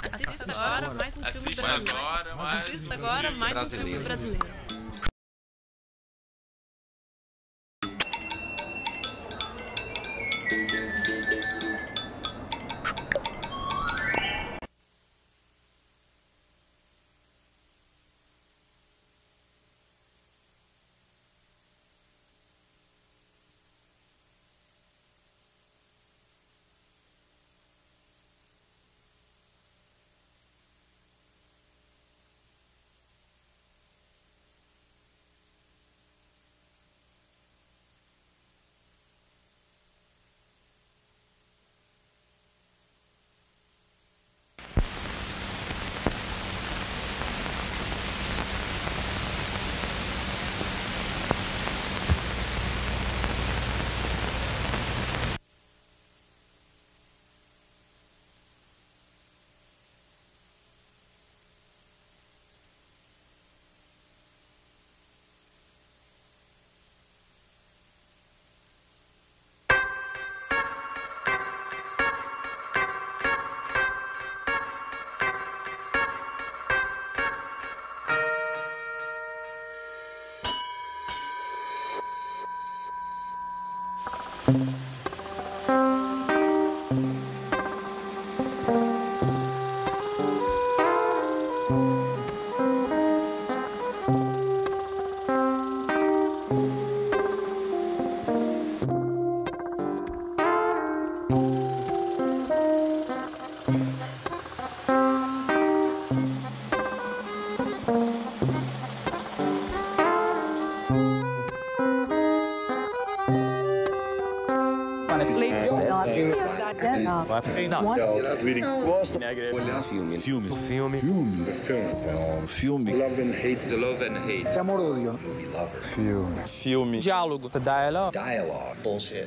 Assista agora mais um filme brasileiro. Assista agora mais um filme brasileiro. Filme. Love and hate. The love and hate. Amor ou odio. Filme. Diálogo. Dialogue. Dialogue. Bullshit.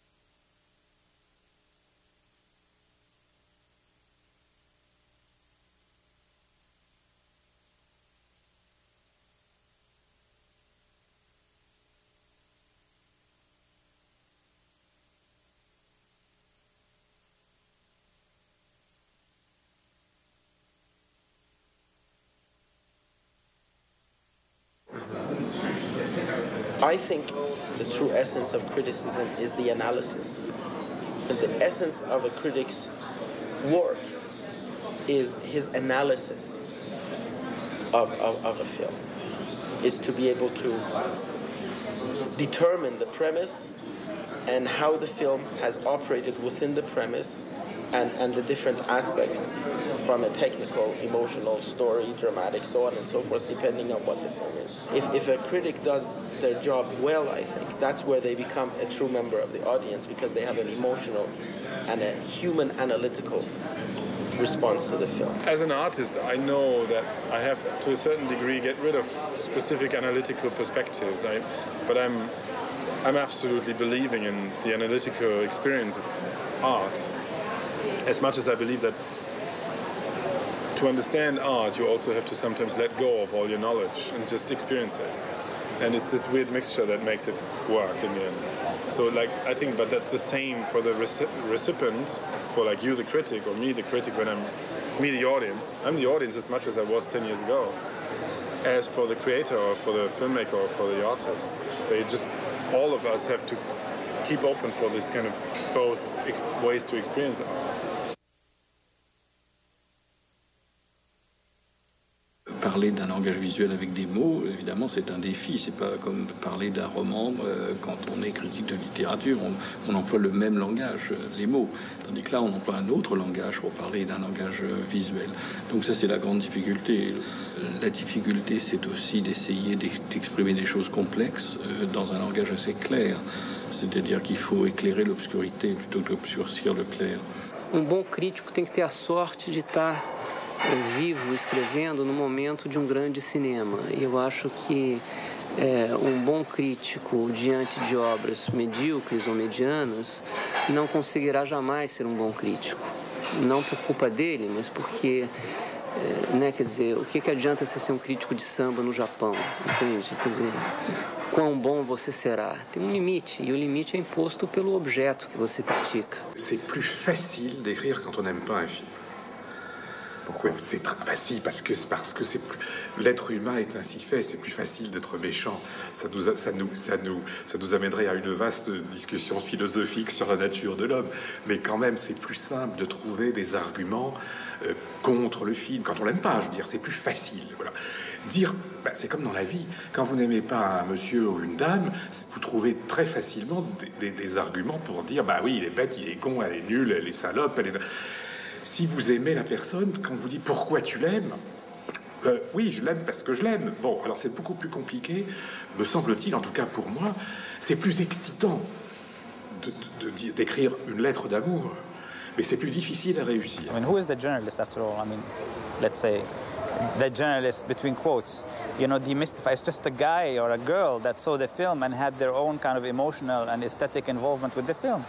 I think the true essence of criticism is the analysis. And the essence of a critic's work is his analysis of a film, is to be able to determine the premise and how the film has operated within the premise and the different aspects from a technical, emotional, story, dramatic, so on and so forth, depending on what the film is. If a critic does their job well, I think, that's where they become a true member of the audience, because they have an emotional and a human analytical response to the film. As an artist, I know that I have, to a certain degree, get rid of specific analytical perspectives. But I'm absolutely believing in the analytical experience of art. As much as I believe that to understand art, you also have to sometimes let go of all your knowledge and just experience it. And it's this weird mixture that makes it work in the end. So, like, I think, but that's the same for the recipient, for like you, the critic, or me, the critic, when me, the audience. I'm the audience as much as I was 10 years ago. As for the creator, or for the filmmaker, or for the artist, all of us have to keep open for this kind of both ways to experience art. Parler d'un langage visuel avec des mots, évidemment, c'est un défi. C'est pas comme parler d'un roman quand on est critique de littérature. On emploie le même langage, les mots. Tandis que là, on emploie un autre langage pour parler d'un langage visuel. Donc ça, c'est la grande difficulté. La difficulté, c'est aussi d'essayer d'exprimer des choses complexes dans un langage assez clair. C'est-à-dire qu'il faut éclairer l'obscurité plutôt que d'obscurcir le clair. Bom crítico tem que ter a sorte de estar vivo escrevendo no momento de grande cinema. E eu acho que bom crítico diante de obras medíocres ou medianas não conseguirá jamais ser bom crítico. Não por culpa dele, mas porque, quer dizer, o que adianta você ser crítico de samba no Japão, entende? Quer dizer, quão bom você será? Tem limite, e o limite é imposto pelo objeto que você critica. C'est plus facile d'écrire quand on n'aime pas un film. Pourquoi? Si, parce que l'être humain est ainsi fait, c'est plus facile d'être méchant. Ça nous amènerait à une vaste discussion philosophique sur la nature de l'homme. Mais quand même, c'est plus simple de trouver des arguments contre le film. Quand on l'aime pas, je veux dire, c'est plus facile. Voilà. Dire, c'est comme dans la vie. Quand vous n'aimez pas un monsieur ou une dame, vous trouvez très facilement des arguments pour dire, bah oui, il est bête, il est con, elle est nulle, elle est salope, elle est... Si vous aimez la personne, quand vous dites pourquoi tu l'aimes, oui, je l'aime parce que je l'aime. Bon, alors c'est beaucoup plus compliqué, me semble-t-il, en tout cas pour moi. C'est plus excitant d'écrire une lettre d'amour, mais c'est plus difficile à réussir. I mean, who is the journalist after all? I mean, let's say the journalist between quotes. You know, demystify. It's just a guy or a girl that saw the film and had their own kind of emotional and aesthetic involvement with the film.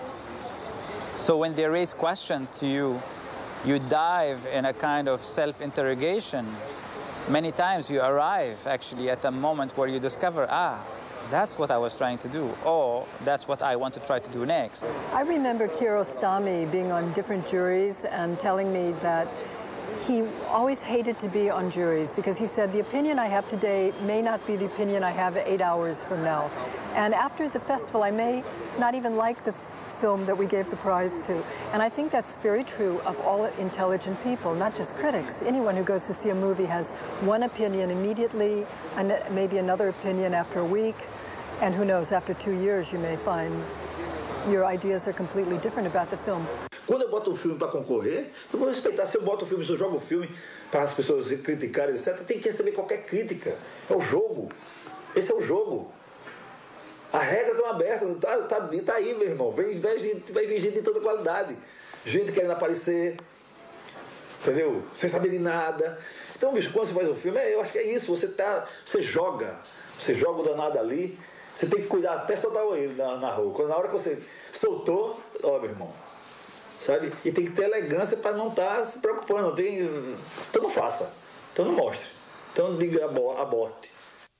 So when they raise questions to you, you dive in a kind of self-interrogation. Many times you arrive actually at a moment where you discover, that's what I was trying to do, or that's what I want to try to do next. I remember Kiarostami being on different juries and telling me that he always hated to be on juries because he said, the opinion I have today may not be the opinion I have 8 hours from now. And after the festival, I may not even like the film that we gave the prize to. And I think that's very true of all intelligent people, not just critics. Anyone who goes to see a movie has one opinion immediately, and maybe another opinion after a week, and who knows, after 2 years you may find your ideas are completely different about the film. Quando eu boto um filme para concorrer, eu vou respeitar. Se eu boto um filme, se eu jogo o filme para as pessoas criticarem, etc., tem que receber qualquer crítica. É o jogo. Esse é o jogo. As regras estão abertas, tá aí, meu irmão. Vai vir gente de toda qualidade. Gente querendo aparecer, entendeu? Sem saber de nada. Então, bicho, quando você faz um filme, eu acho que é isso. Você joga o danado ali. Você tem que cuidar até soltar o ele na rua. Na hora que você soltou, ó, meu irmão, sabe? E tem que ter elegância para não estar se preocupando. Então não faça. Então não mostre. Então diga aborte.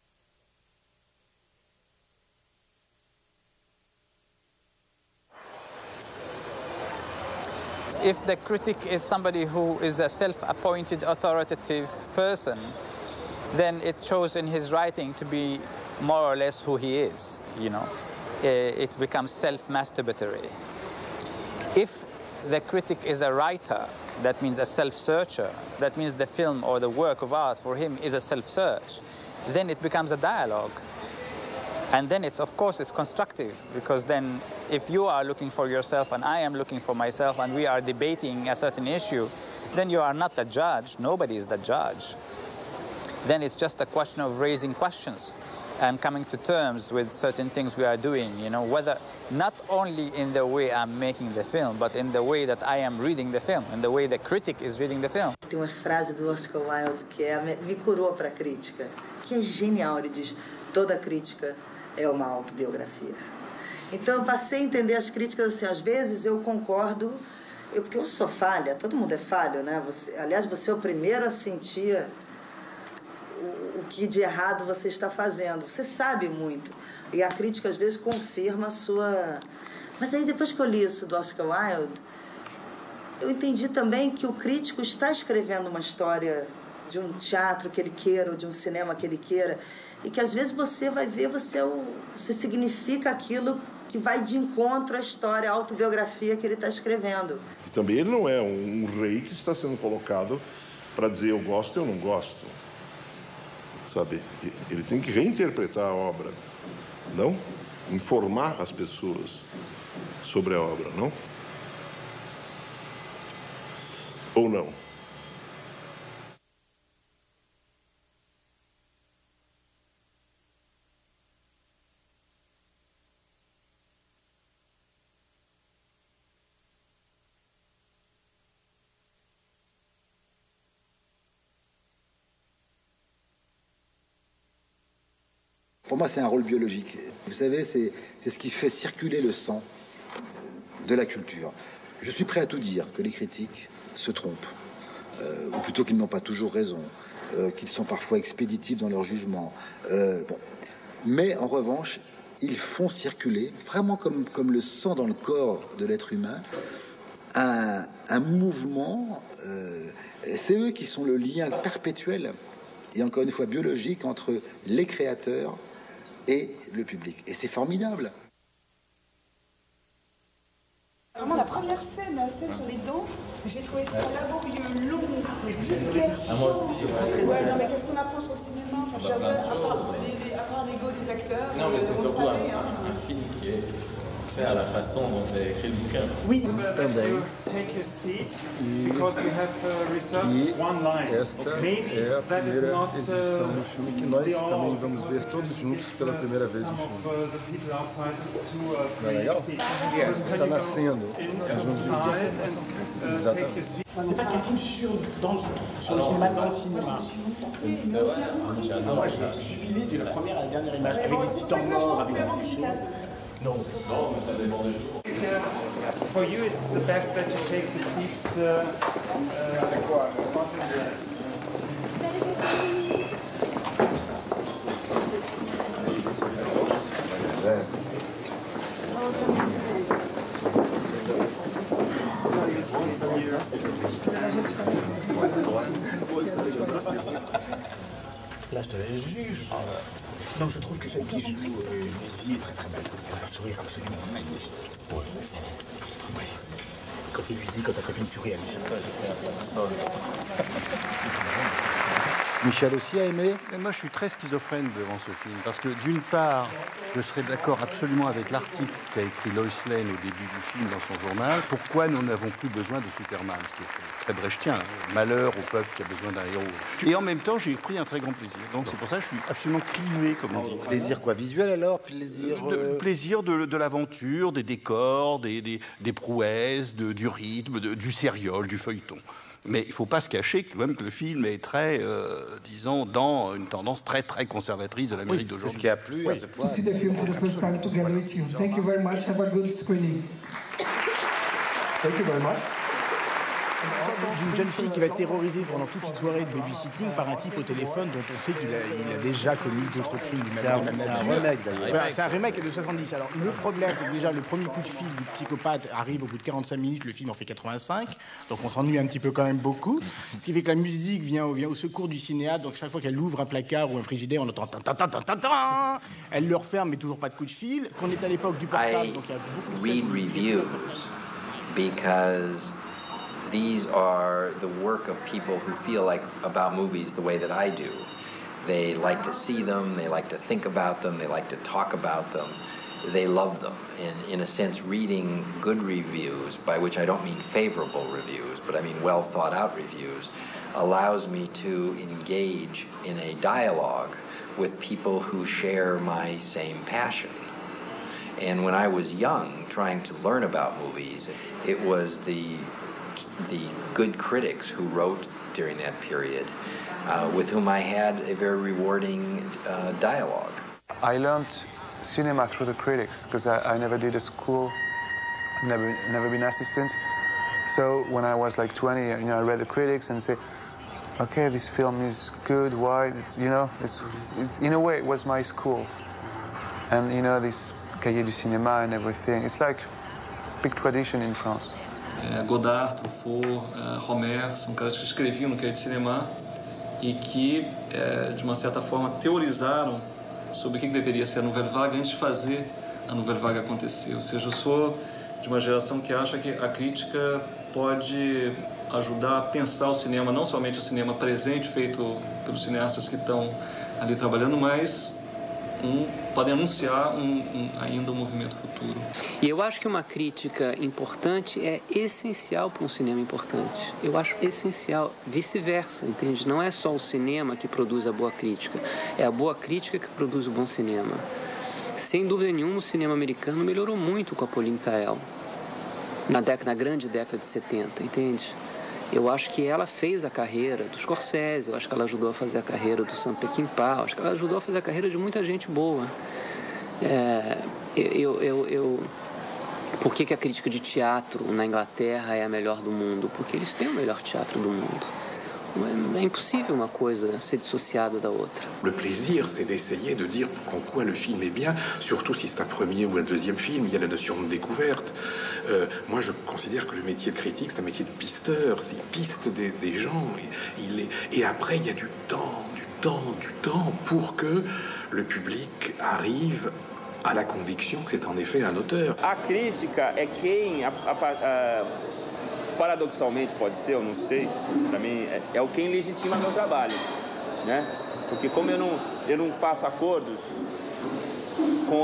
If the critic is somebody who is a self-appointed authoritative person, then it shows in his writing to be more or less who he is, you know. It becomes self-masturbatory. If the critic is a writer, that means a self-searcher, that means the film or the work of art for him is a self-search, then it becomes a dialogue. And then of course, it's constructive, because then if you are looking for yourself and I am looking for myself and we are debating a certain issue, then you are not the judge, nobody is the judge. Then it's just a question of raising questions and coming to terms with certain things we are doing, you know, whether not only in the way I'm making the film, but in the way that I am reading the film, in the way the critic is reading the film. Tem uma frase do Oscar Wilde que me curou para a crítica, que é genial. Ele diz: toda crítica é uma autobiografia. Então eu passei a entender as críticas assim, às vezes eu concordo, porque eu sou falha, todo mundo é falho, né? Aliás, você é o primeiro a sentir o que de errado você está fazendo. Você sabe muito. E a crítica às vezes confirma a sua... Mas aí depois que eu li isso do Oscar Wilde, eu entendi também que o crítico está escrevendo uma história de um teatro que ele queira, ou de um cinema que ele queira, e que às vezes você vai ver, você significa aquilo que vai de encontro à história, à autobiografia que ele está escrevendo. E também ele não é um rei que está sendo colocado para dizer eu gosto ou eu não gosto. Sabe? Ele tem que reinterpretar a obra, não? Informar as pessoas sobre a obra, não? Ou não? Pour moi, c'est un rôle biologique. Vous savez, c'est ce qui fait circuler le sang de la culture. Je suis prêt à tout dire, que les critiques se trompent, ou plutôt qu'ils n'ont pas toujours raison, qu'ils sont parfois expéditifs dans leur jugement. Bon. Mais en revanche, ils font circuler, vraiment comme le sang dans le corps de l'être humain, un mouvement. C'est eux qui sont le lien perpétuel et encore une fois biologique entre les créateurs et le public. Et c'est formidable. Vraiment la première scène, la scène sur les dents, j'ai trouvé ça laborieux, long, vulgaire. Moi aussi, ouais, non, mais qu'est-ce qu'on apprend sur le cinéma, enfin, à part l'ego des acteurs. Non, mais c'est surtout un film qui est fait à la façon dont tu as écrit le bouquin. Oui. Take your seat, because we have reserved one line. Maybe that is not exibição do filme que nós também vamos ver todos juntos pela primeira vez no filme. Não é legal? Está nascendo exatamente. C'est pas qu'un film sur le cinéma dans le cinéma. Moi, je suis filé de la première à la dernière image, avec des petits temps morts, avec des choses. Non. Non, mais ça dépend des jours. For you, it's the best that you take the seats. Là, je te la juge. Non, je trouve que celle qui joue Lizzie est très très belle. Elle a un sourire absolument magnifique. Ouais. Quand il lui dit, quand ta copine sourit, elle dit, je sais pas, j'ai fait un sol. Michel aussi a aimé. Moi, je suis très schizophrène devant ce film, parce que d'une part, je serais d'accord absolument avec l'article qu'a écrit Lois Lane au début du film dans son journal. Pourquoi nous n'avons plus besoin de Superman, ce qui est très brechtien, malheur au peuple qui a besoin d'un héros. Et en même temps, j'ai pris un très grand plaisir. Donc c'est pour ça que je suis absolument clivé, comme on dit. Plaisir quoi, visuel alors, plaisir. Plaisir de l'aventure, des décors, des prouesses, du rythme, du sériol, du feuilleton. Mais il ne faut pas se cacher quand même que le film est très, disons, dans une tendance très, très conservatrice de l'Amérique d'aujourd'hui. C'est ce qui a plu à ce point. To see the film for the first time together with you. Thank you very much. Have a good screening. Thank you very much. D'une jeune fille qui va être terrorisée pendant toute une soirée de babysitting par un type au téléphone dont on sait qu'il a déjà commis d'autres crimes du même genre. C'est un remake d'ailleurs. Voilà, c'est un remake de 70. Alors le problème, c'est que déjà le premier coup de fil du psychopathe arrive au bout de 45 minutes, le film en fait 85, donc on s'ennuie un petit peu quand même beaucoup. Ce qui fait que la musique vient au secours du cinéaste, donc chaque fois qu'elle ouvre un placard ou un frigidaire, on entend tan. Elle le referme mais toujours pas de coup de fil. Qu'on est à l'époque du portable, donc il y a beaucoup de read reviews because these are the work of people who feel like about movies the way that I do. They like to see them, they like to think about them, they like to talk about them, they love them. In a sense, reading good reviews, by which I don't mean favorable reviews, but I mean well thought out reviews, allows me to engage in a dialogue with people who share my same passion. And when I was young, trying to learn about movies, it was the good critics who wrote during that period, with whom I had a very rewarding dialogue. I learned cinema through the critics because I never did a school, never been assistant. So when I was like 20, I read the critics and say, okay, this film is good. Why? It's in a way it was my school, and this Cahiers du Cinéma and everything. It's like big tradition in France. Godard, Truffaut, Romer, são caras que escreviam no Cahiers du Cinéma e que, de uma certa forma, teorizaram sobre o que deveria ser a Nouvelle Vague antes de fazer a Nouvelle Vague acontecer. Ou seja, eu sou de uma geração que acha que a crítica pode ajudar a pensar o cinema, não somente o cinema presente feito pelos cineastas que estão ali trabalhando, mas podem anunciar ainda um movimento futuro. E eu acho que uma crítica importante é essencial para um cinema importante. Eu acho essencial, vice-versa, entende? Não é só o cinema que produz a boa crítica, é a boa crítica que produz o bom cinema. Sem dúvida nenhuma, o cinema americano melhorou muito com a Pauline Kael, na grande década de 70, entende? Eu acho que ela fez a carreira do Scorsese, eu acho que ela ajudou a fazer a carreira do Sam Peckinpah, acho que ela ajudou a fazer a carreira de muita gente boa. Por que a crítica de teatro na Inglaterra é a melhor do mundo? Porque eles têm o melhor teatro do mundo. É impossível uma coisa ser dissociada da outra. Le plaisir, c'est d'essayer de dire en quoi le film est bien, surtout si c'est un premier ou un deuxième film, il y a la notion de découverte. Moi, je considère que le métier de critique, c'est un métier de pisteur, il piste des gens, et après, il y a du temps pour que le public arrive à la conviction que c'est en effet un auteur. A crítica é quem, paradoxalmente pode ser, eu não sei, para mim é o quem legitima meu trabalho, né? Porque como eu não faço acordos com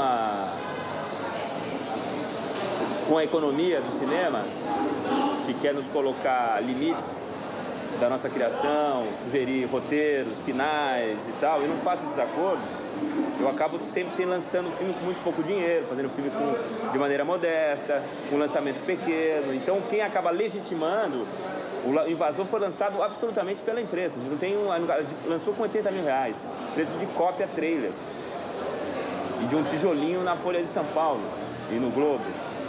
a economia do cinema, que quer nos colocar limites da nossa criação, sugerir roteiros, finais e tal, e não faço esses acordos, eu acabo sempre lançando o filme com muito pouco dinheiro, fazendo o filme de maneira modesta, com um lançamento pequeno. Então, quem acaba legitimando, o Invasor foi lançado absolutamente pela empresa. Não tem lançou com R$80 mil, preço de cópia trailer, e de um tijolinho na Folha de São Paulo e no Globo.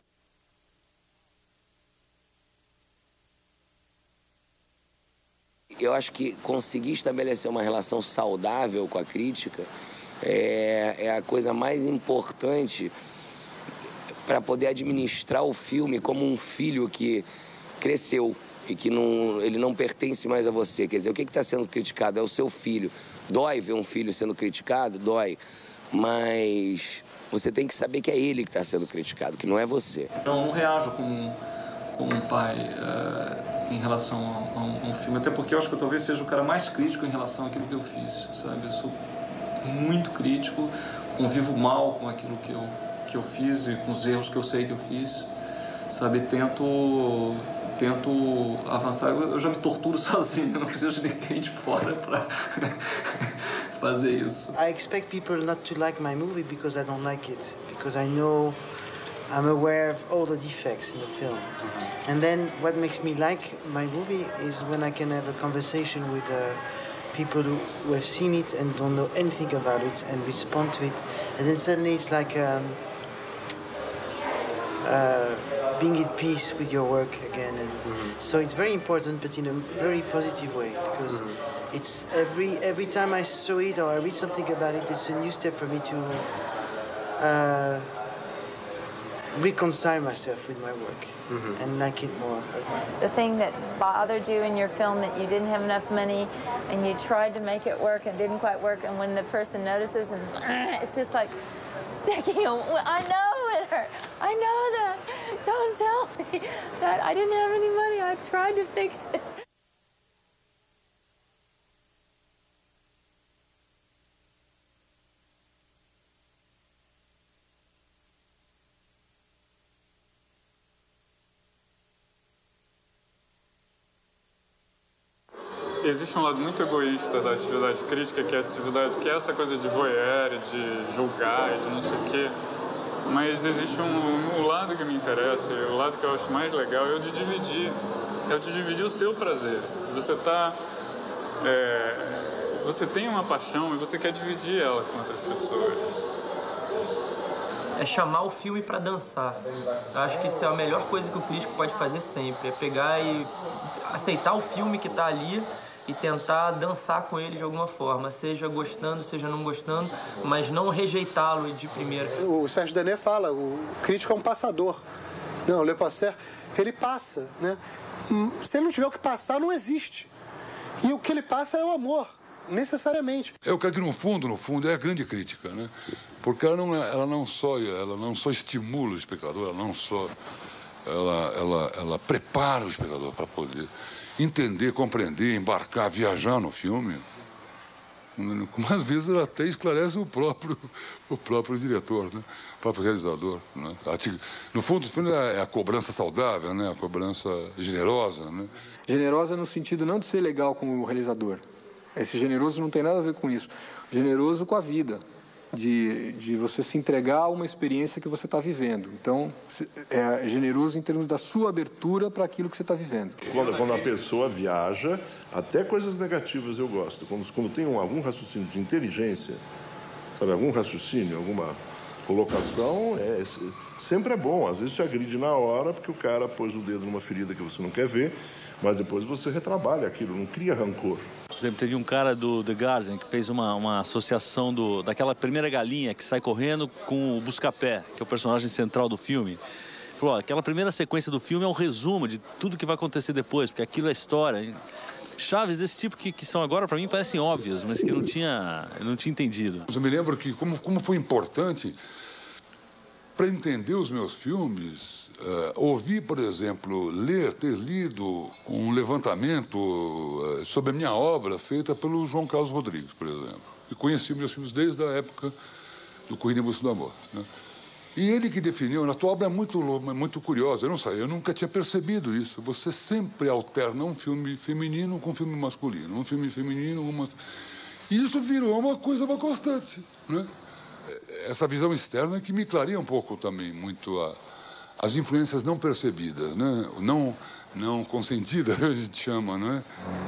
Eu acho que conseguir estabelecer uma relação saudável com a crítica é a coisa mais importante para poder administrar o filme como um filho que cresceu e que ele não pertence mais a você. Quer dizer, o que está sendo criticado é o seu filho. Dói ver um filho sendo criticado? Dói. Mas você tem que saber que é ele que está sendo criticado, que não é você. Eu não reajo como um pai em relação a um filme, até porque eu acho que eu talvez seja o cara mais crítico em relação àquilo que eu fiz, sabe? Eu sou muito crítico, convivo mal com aquilo que eu fiz e com os erros que eu sei que eu fiz, sabe? Tento avançar. Eu já me torturo sozinho, eu não preciso de ninguém de fora para fazer isso. I expect people not to like my movie because I don't like it, because I know I'm aware of all the defects in the film. And then what makes me like my movie is when I can have a conversation with people who have seen it and don't know anything about it and respond to it. And then suddenly it's like being at peace with your work again. And so it's very important, but in a very positive way, because it's every time I saw it or I read something about it, it's a new step for me to reconcile myself with my work and like it more. The thing that bothered you in your film, that you didn't have enough money and you tried to make it work and didn't quite work, and when the person notices and it's just like sticking. I know it hurt. I know that. Don't tell me that I didn't have any money. I tried to fix it. Existe um lado muito egoísta da atividade crítica, que é essa coisa de voyeur, de julgar, de não sei o quê. Mas existe um lado que me interessa, o lado que eu acho mais legal é o de dividir. É o de dividir o seu prazer. Você tem uma paixão e você quer dividir ela com outras pessoas. É chamar o filme para dançar. Eu acho que isso é a melhor coisa que o crítico pode fazer sempre. É pegar e aceitar o filme que está ali e tentar dançar com ele de alguma forma, seja gostando, seja não gostando, mas não rejeitá-lo de primeira. O Sérgio Danet fala, o crítico é um passador. Não, o Le Pasteur, ele passa, né? Se ele não tiver o que passar, não existe. E o que ele passa é o amor, necessariamente. Eu creio que no fundo é a grande crítica, né? Porque ela não só estimula o espectador, ela prepara o espectador para poder entender, compreender, embarcar, viajar no filme. Mas às vezes ela até esclarece o próprio diretor, né? O próprio realizador, né? No fundo, o filme é a cobrança saudável, né? A cobrança generosa, né? Generosa no sentido não de ser legal com o realizador. Esse generoso não tem nada a ver com isso. Generoso com a vida. De você se entregar a uma experiência que você está vivendo. Então, é generoso em termos da sua abertura para aquilo que você está vivendo. Quando a pessoa viaja, até coisas negativas eu gosto. Quando tem algum raciocínio de inteligência, sabe, algum raciocínio, alguma colocação sempre é bom. Às vezes te agride na hora porque o cara pôs o dedo numa ferida que você não quer ver, mas depois você retrabalha aquilo, não cria rancor. Por exemplo, teve um cara do The Guardian que fez uma associação daquela primeira galinha que sai correndo com o Buscapé, que é o personagem central do filme. Ele falou, aquela primeira sequência do filme é um resumo de tudo que vai acontecer depois, porque aquilo é história. Chaves desse tipo que são agora, para mim, parecem óbvias, mas que eu não tinha entendido. Eu me lembro que como foi importante para entender os meus filmes, ouvir, por exemplo, ter lido um levantamento sobre a minha obra feita pelo João Carlos Rodrigues, por exemplo. E conheci meus filmes desde a época do Corrida em Busca do Amor, né? E ele que definiu, a tua obra é muito curiosa, eu nunca tinha percebido isso. Você sempre alterna um filme feminino com um filme masculino, um filme feminino com uma... E isso virou uma constante, né? Essa visão externa que me clareia um pouco também, muito as influências não percebidas, né? Não consentidas, a gente chama, né?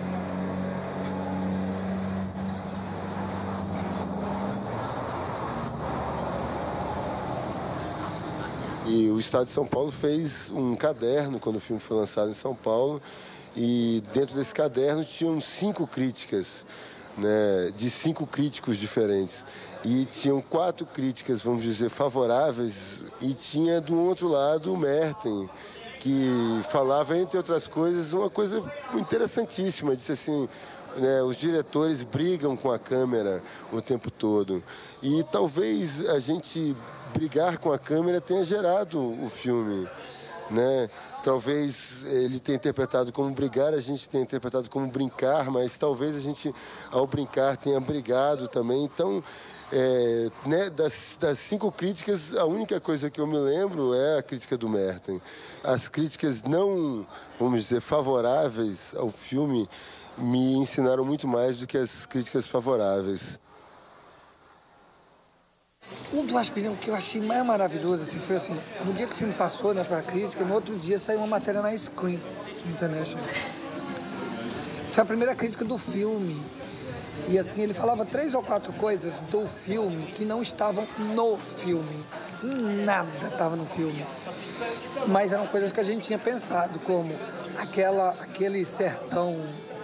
E o Estado de São Paulo fez um caderno quando o filme foi lançado em São Paulo, e dentro desse caderno tinham 5 críticas, né, de 5 críticos diferentes. E tinham 4 críticas, vamos dizer, favoráveis, e tinha do outro lado o Merten, que falava, entre outras coisas, uma coisa interessantíssima, disse assim, né, os diretores brigam com a câmera o tempo todo. E talvez a gente brigar com a câmera tenha gerado o filme, né? Talvez ele tenha interpretado como brigar, a gente tenha interpretado como brincar, mas talvez a gente, ao brincar, tenha brigado também. Então, né, das 5 críticas, a única coisa que eu me lembro é a crítica do Merten. As críticas não, vamos dizer, favoráveis ao filme me ensinaram muito mais do que as críticas favoráveis. Um dos aspirante que eu achei mais maravilhoso assim, foi assim, no dia que o filme passou, né, para a crítica, no outro dia saiu uma matéria na Screen International. Foi a primeira crítica do filme. E assim, ele falava 3 ou 4 coisas do filme que não estavam no filme. Nada estava no filme. Mas eram coisas que a gente tinha pensado, como aquele sertão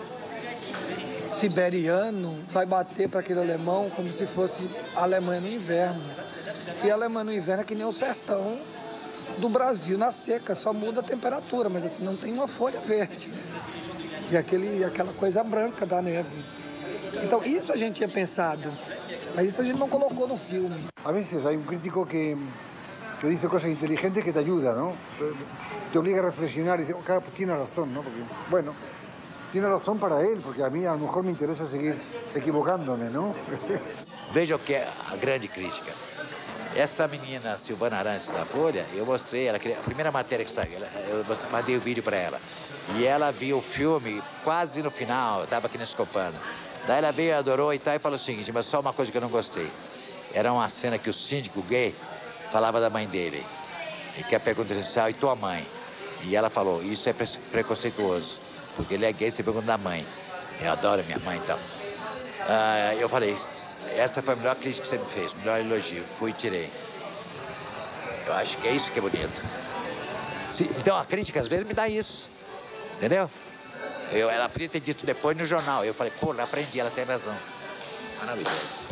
siberiano vai bater para aquele alemão como se fosse a Alemanha no inverno. E a Alemanha no inverno é que nem o sertão do Brasil na seca, só muda a temperatura, mas assim, não tem uma folha verde, né? E aquela coisa branca da neve. Então, isso a gente tinha pensado, mas isso a gente não colocou no filme. A vezes há crítico que diz coisas inteligentes que te ajudam, não? Te obriga a reflexionar e diz, cara, tiene razão, não? Porque, bueno, tiene razão para ele, porque a mim, a lo mejor, me interessa seguir equivocando-me, não? Veja o que é a grande crítica. Essa menina, Silvana Arantes, da Folha, eu mostrei ela, a primeira matéria que saiu, eu mandei o vídeo para ela. E ela viu o filme quase no final, eu estava aqui na Escopano. Daí ela veio, adorou e tal, e falou o seguinte, mas só uma coisa que eu não gostei. Era uma cena que o síndico gay falava da mãe dele. E que a pergunta inicial, e tua mãe? E ela falou, isso é preconceituoso, porque ele é gay, você pergunta da mãe. Eu adoro minha mãe, então. Eu falei, essa foi a melhor crítica que você me fez, o melhor elogio. Fui e tirei. Eu acho que é isso que é bonito. Então a crítica às vezes me dá isso, entendeu? Ela podia ter dito depois no jornal. Eu falei, pô, aprendi, ela tem razão. Maravilhoso.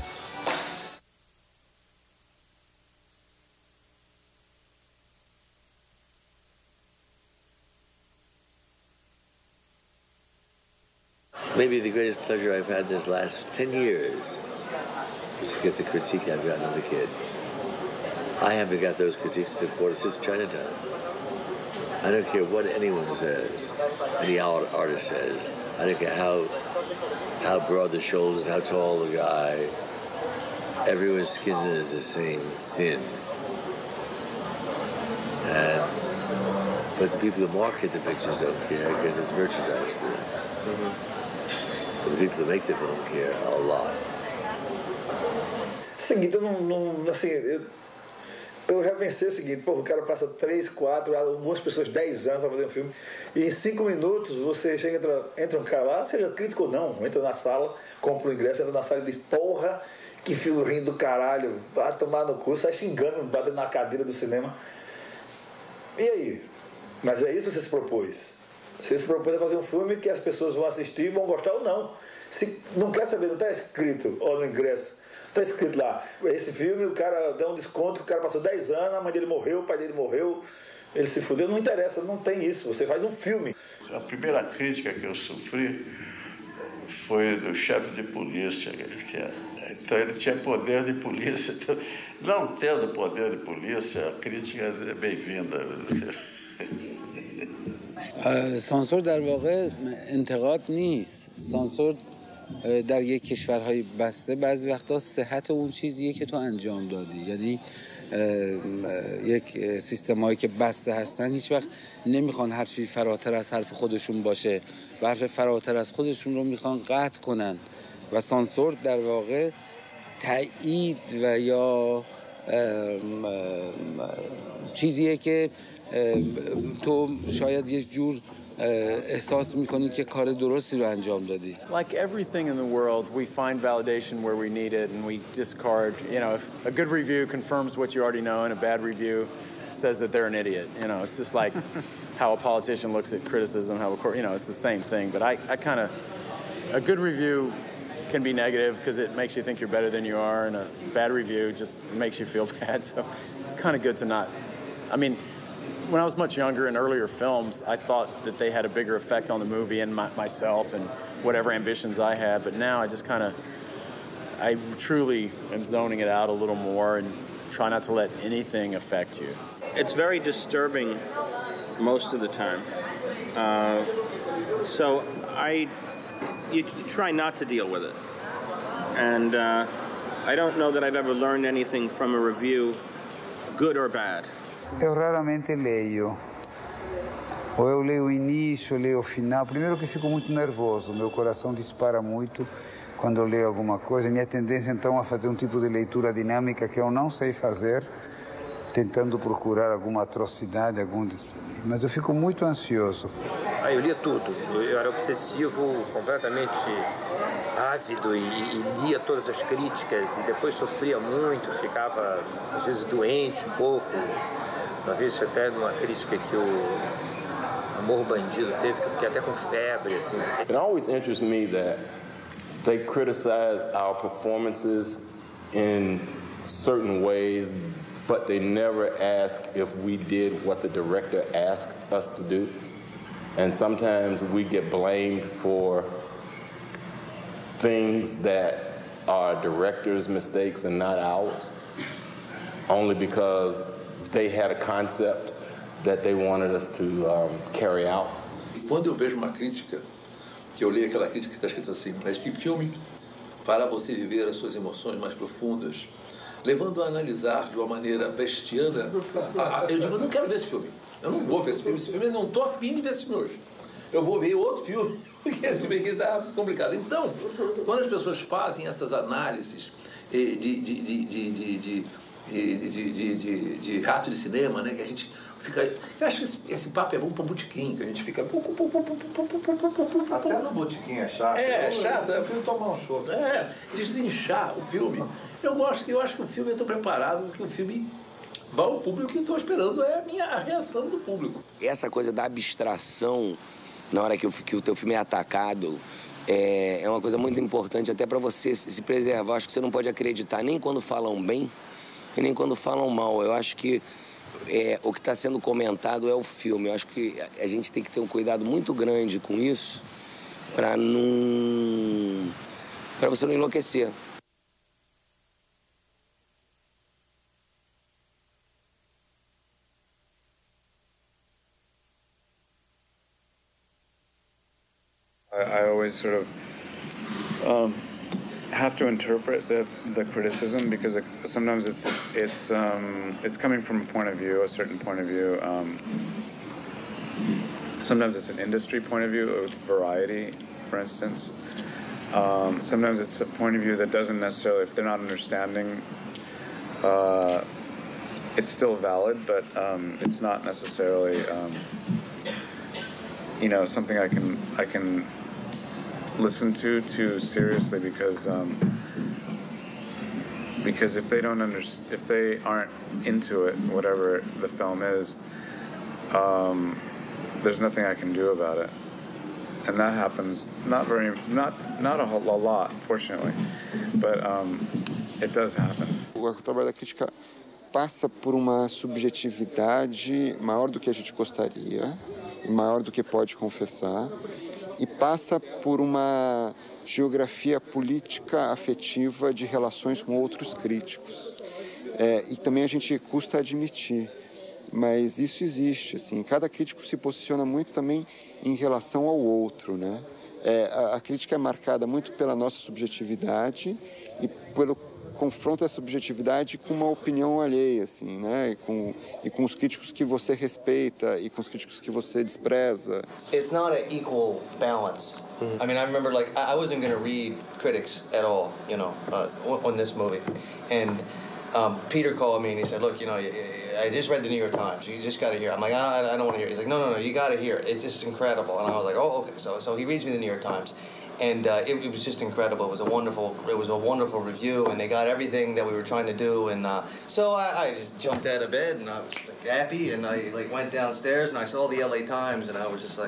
Maybe the greatest pleasure I've had this last 10 years is to get the critique I've gotten of the kid. I haven't got those critiques to the quarter since Chinatown. I don't care what anyone says, any artist says. I don't care how broad the shoulders, how tall the guy. Everyone's skin is the same, thin. But the people who market the pictures don't care because it's merchandise to them. But the people who make the film care a lot. Seguinte, eu já pensei o seguinte, pô, o cara passa 3, 4, algumas pessoas 10 anos para fazer um filme, e em 5 minutos você entra um cara lá, seja crítico ou não, entra na sala, compra o ingresso, entra na sala e diz, porra, Que filme rindo do caralho, vai tomar no cu, sai xingando, batendo na cadeira do cinema. E aí? Mas é isso que você se propôs? Você se propôs a fazer um filme que as pessoas vão assistir, vão gostar ou não. Se não quer saber, não está escrito, ou no ingresso, está escrito lá, esse filme o cara deu um desconto, que o cara passou 10 anos, a mãe dele morreu, o pai dele morreu, ele se fudeu, não interessa, não tem isso, você faz um filme. A primeira crítica que eu sofri foi do chefe de polícia, então ele tinha poder de polícia, então, não tendo poder de polícia, a crítica é bem-vinda. سانسور در واقع انتقاد نیست. سانسور در یک کشورهای بسته بعضی وقتا صحت اون چیزیه که تو انجام دادی. یعنی یک سیستمایی که بسته هستن هیچ وقت نمیخوان حرفی فراتر از حرف خودشون باشه و حرف فراتر از خودشون رو میخوان قطع کنن و سانسور در واقع تایید و یا چیزیه که تو شاید یک جور احساس میکنی که کار درستی رو انجام دادی. Like everything in the world, we find validation where we need it and we discard, you know, if a good review confirms what you already know and a bad review says that they're an idiot, you know, it's just like how a politician looks at criticism, how a court, you know, it's the same thing, but I kind of, a good review can be negative because it makes you think you're better than you are, and a bad review just makes you feel bad, so it's kind of good to not, I mean, when I was much younger in earlier films, I thought that they had a bigger effect on the movie and myself and whatever ambitions I had. But now I just I truly am zoning it out a little more and try not to let anything affect you. It's very disturbing most of the time. So you try not to deal with it. And I don't know that I've ever learned anything from a review, good or bad. Eu raramente leio. Ou eu leio o início, leio o final. Primeiro que fico muito nervoso, meu coração dispara muito quando eu leio alguma coisa. Minha tendência então é fazer um tipo de leitura dinâmica que eu não sei fazer, tentando procurar alguma atrocidade, mas eu fico muito ansioso. Eu lia tudo. Eu era obsessivo, completamente ávido e lia todas as críticas e depois sofria muito, ficava às vezes doente um pouco. Uma vez até numa crítica que o Amor Bandido teve, que eu fiquei até com febre, assim. It always interests me that they criticize our performances in certain ways, but they never ask if we did what the director asked us to do. And sometimes we get blamed for things that are directors' mistakes and not ours, only because they had a concept that they wanted us to carry out. Quando eu vejo uma crítica, que eu leio aquela crítica que está escrito assim, esse filme fará você viver as suas emoções mais profundas, levando a analisar de uma maneira bestiana. Eu digo, eu não quero ver esse filme. Eu não vou ver esse filme, eu não estou afim de ver esse filme hoje. Eu vou ver outro filme, porque esse filme aqui está complicado. Então, quando as pessoas fazem essas análises de rato de cinema, né, que a gente fica... Eu acho que esse papo é bom para o botequim, que a gente fica... Até no botequim é chato. É chato. Eu prefiro tomar um chopp. Desinchar o filme. Eu acho que o filme, eu estou preparado, que o filme vai ao público, que eu estou esperando é a reação do público. Essa coisa da abstração, na hora que o teu filme é atacado, é uma coisa muito importante até para você se preservar. Acho que você não pode acreditar nem quando falam bem e nem quando falam mal. Eu acho que o que está sendo comentado é o filme. Eu acho que a gente tem que ter um cuidado muito grande com isso para você não enlouquecer. I always sort of have to interpret the criticism because sometimes it's coming from a point of view, a certain point of view. Sometimes it's an industry point of view of variety, for instance. Sometimes it's a point of view that doesn't necessarily, if they're not understanding, it's still valid, but it's not necessarily, something I can listen to seriously because because if they aren't into it, whatever the film is, there's nothing I can do about it. And that happens not a whole lot, fortunately, but it does happen. O trabalho da crítica passa por uma subjetividade maior do que a gente gostaria e maior do que pode confessar, e passa por uma geografia política afetiva de relações com outros críticos. E também a gente custa admitir, mas isso existe, assim. Cada crítico se posiciona muito também em relação ao outro, né? A crítica é marcada muito pela nossa subjetividade e pelo confronto da subjetividade com uma opinião alheia, assim, né? E com os críticos que você respeita e com os críticos que você despreza. It's not an equal balance. I mean, I remember, like, I wasn't going to read critics at all, you know, on this movie. And Peter called me and he said, look, you know, I just read the New York Times. You just got to hear it. I'm like, I don't want to hear it. He's like, no, you got to hear it. It's just incredible. And I was like, oh, okay. So he reads me the New York Times. And it was just incredible. It was a wonderful review, and they got everything that we were trying to do. And so I just jumped out of bed, and I was just, like, happy, and I went downstairs, and I saw the LA Times, and I was just like,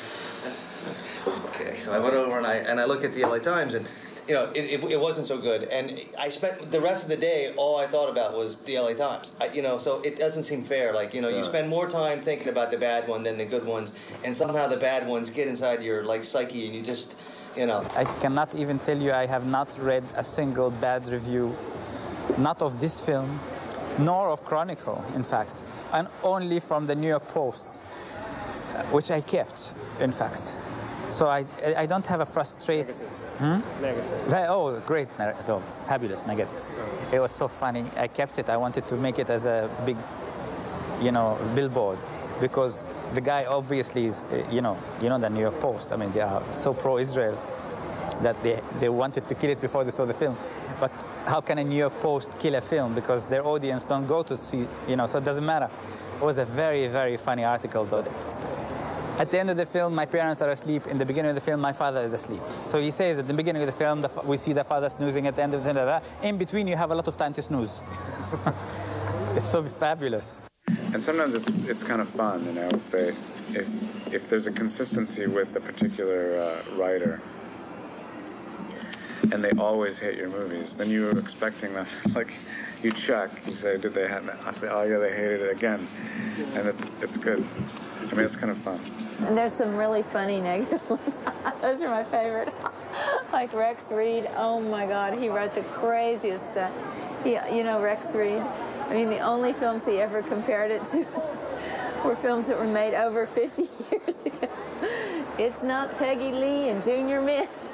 okay. So I went over and I looked at the LA Times, and you know, it wasn't so good. And I spent the rest of the day, all I thought about was the LA Times. You know, so it doesn't seem fair. Like, you know, you spend more time thinking about the bad one than the good ones, and somehow the bad ones get inside your psyche, and you just. You know. I cannot even tell you I have not read a single bad review, not of this film, nor of Chronicle, in fact, and only from the New York Post, which I kept, in fact. So I don't have a frustrated... Negative. Oh, great. Oh, fabulous negative. It was so funny. I kept it. I wanted to make it as a big, you know, billboard, because the guy obviously is, you know the New York Post. I mean, they are so pro-Israel that they wanted to kill it before they saw the film. But how can a New York Post kill a film? Because their audience don't go to see, you know, so it doesn't matter. It was a very, very funny article, though. At the end of the film, my parents are asleep. In the beginning of the film, my father is asleep. So he says at the beginning of the film, we see the father snoozing. At the end of the film, in between, you have a lot of time to snooze. It's so fabulous. And sometimes it's kind of fun, you know, if there's a consistency with a particular writer, and they always hate your movies, then you're expecting them, like, you check, you say, did they have that? I say, oh yeah, they hated it again, and it's good. I mean, it's kind of fun. And there's some really funny negative ones. Those are my favorite. Like Rex Reed, oh my God, he wrote the craziest stuff. You know Rex Reed? I mean, the only films he ever compared it to were films that were made over 50 years ago. It's not Peggy Lee and Junior Miss.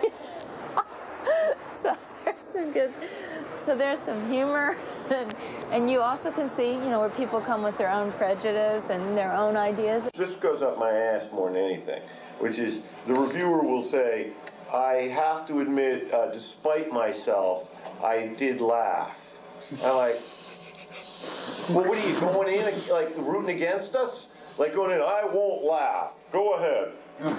So there's some good, so there's some humor. And you also can see, you know, where people come with their own prejudice and their own ideas. This goes up my ass more than anything, which is the reviewer will say, I have to admit, despite myself, I did laugh. I'm like, well, what are you going in, like, rooting against us? Like, going in, I won't laugh. Go ahead.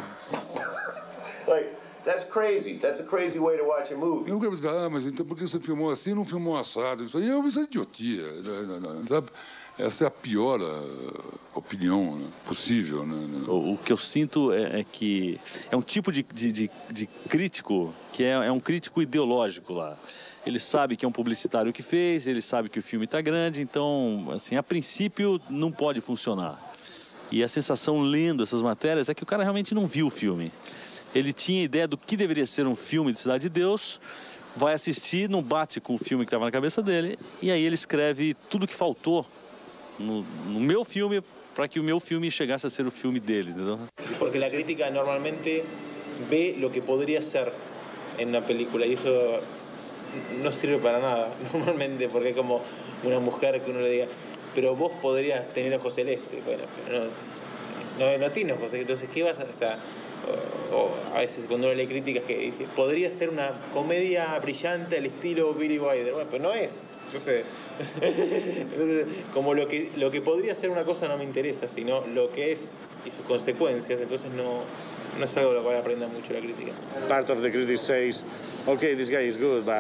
Like, that's crazy. That's a crazy way to watch a movie. Eu quero dizer, mas então por que você filmou assim e não filmou assado? Isso aí é idiotia, sabe? Essa é a pior opinião, né, possível. Né? O que eu sinto é que é um tipo de crítico que é um crítico ideológico lá. Ele sabe que é um publicitário que fez, ele sabe que o filme está grande, então, assim, a princípio não pode funcionar. E a sensação lendo essas matérias é que o cara realmente não viu o filme. Ele tinha ideia do que deveria ser um filme de Cidade de Deus, vai assistir, não bate com o filme que estava na cabeça dele, e aí ele escreve tudo que faltou no meu filme para que o meu filme chegasse a ser o filme deles, entendeu? Porque a crítica normalmente vê o que poderia ser em uma película, e isso no sirve para nada, normalmente, porque es como una mujer que uno le diga, pero vos podrías tener ojos celestes. Bueno, pero no tiene ojos celestes, entonces, ¿qué vas a hacer? O a veces cuando uno lee críticas que dice, podría ser una comedia brillante al estilo Billy Wilder. Bueno, pero no es. Entonces, como lo que podría ser una cosa no me interesa, sino lo que es y sus consecuencias, entonces no es algo de lo cual aprenda mucho la crítica. Part of the critic says, okay, this guy is good, but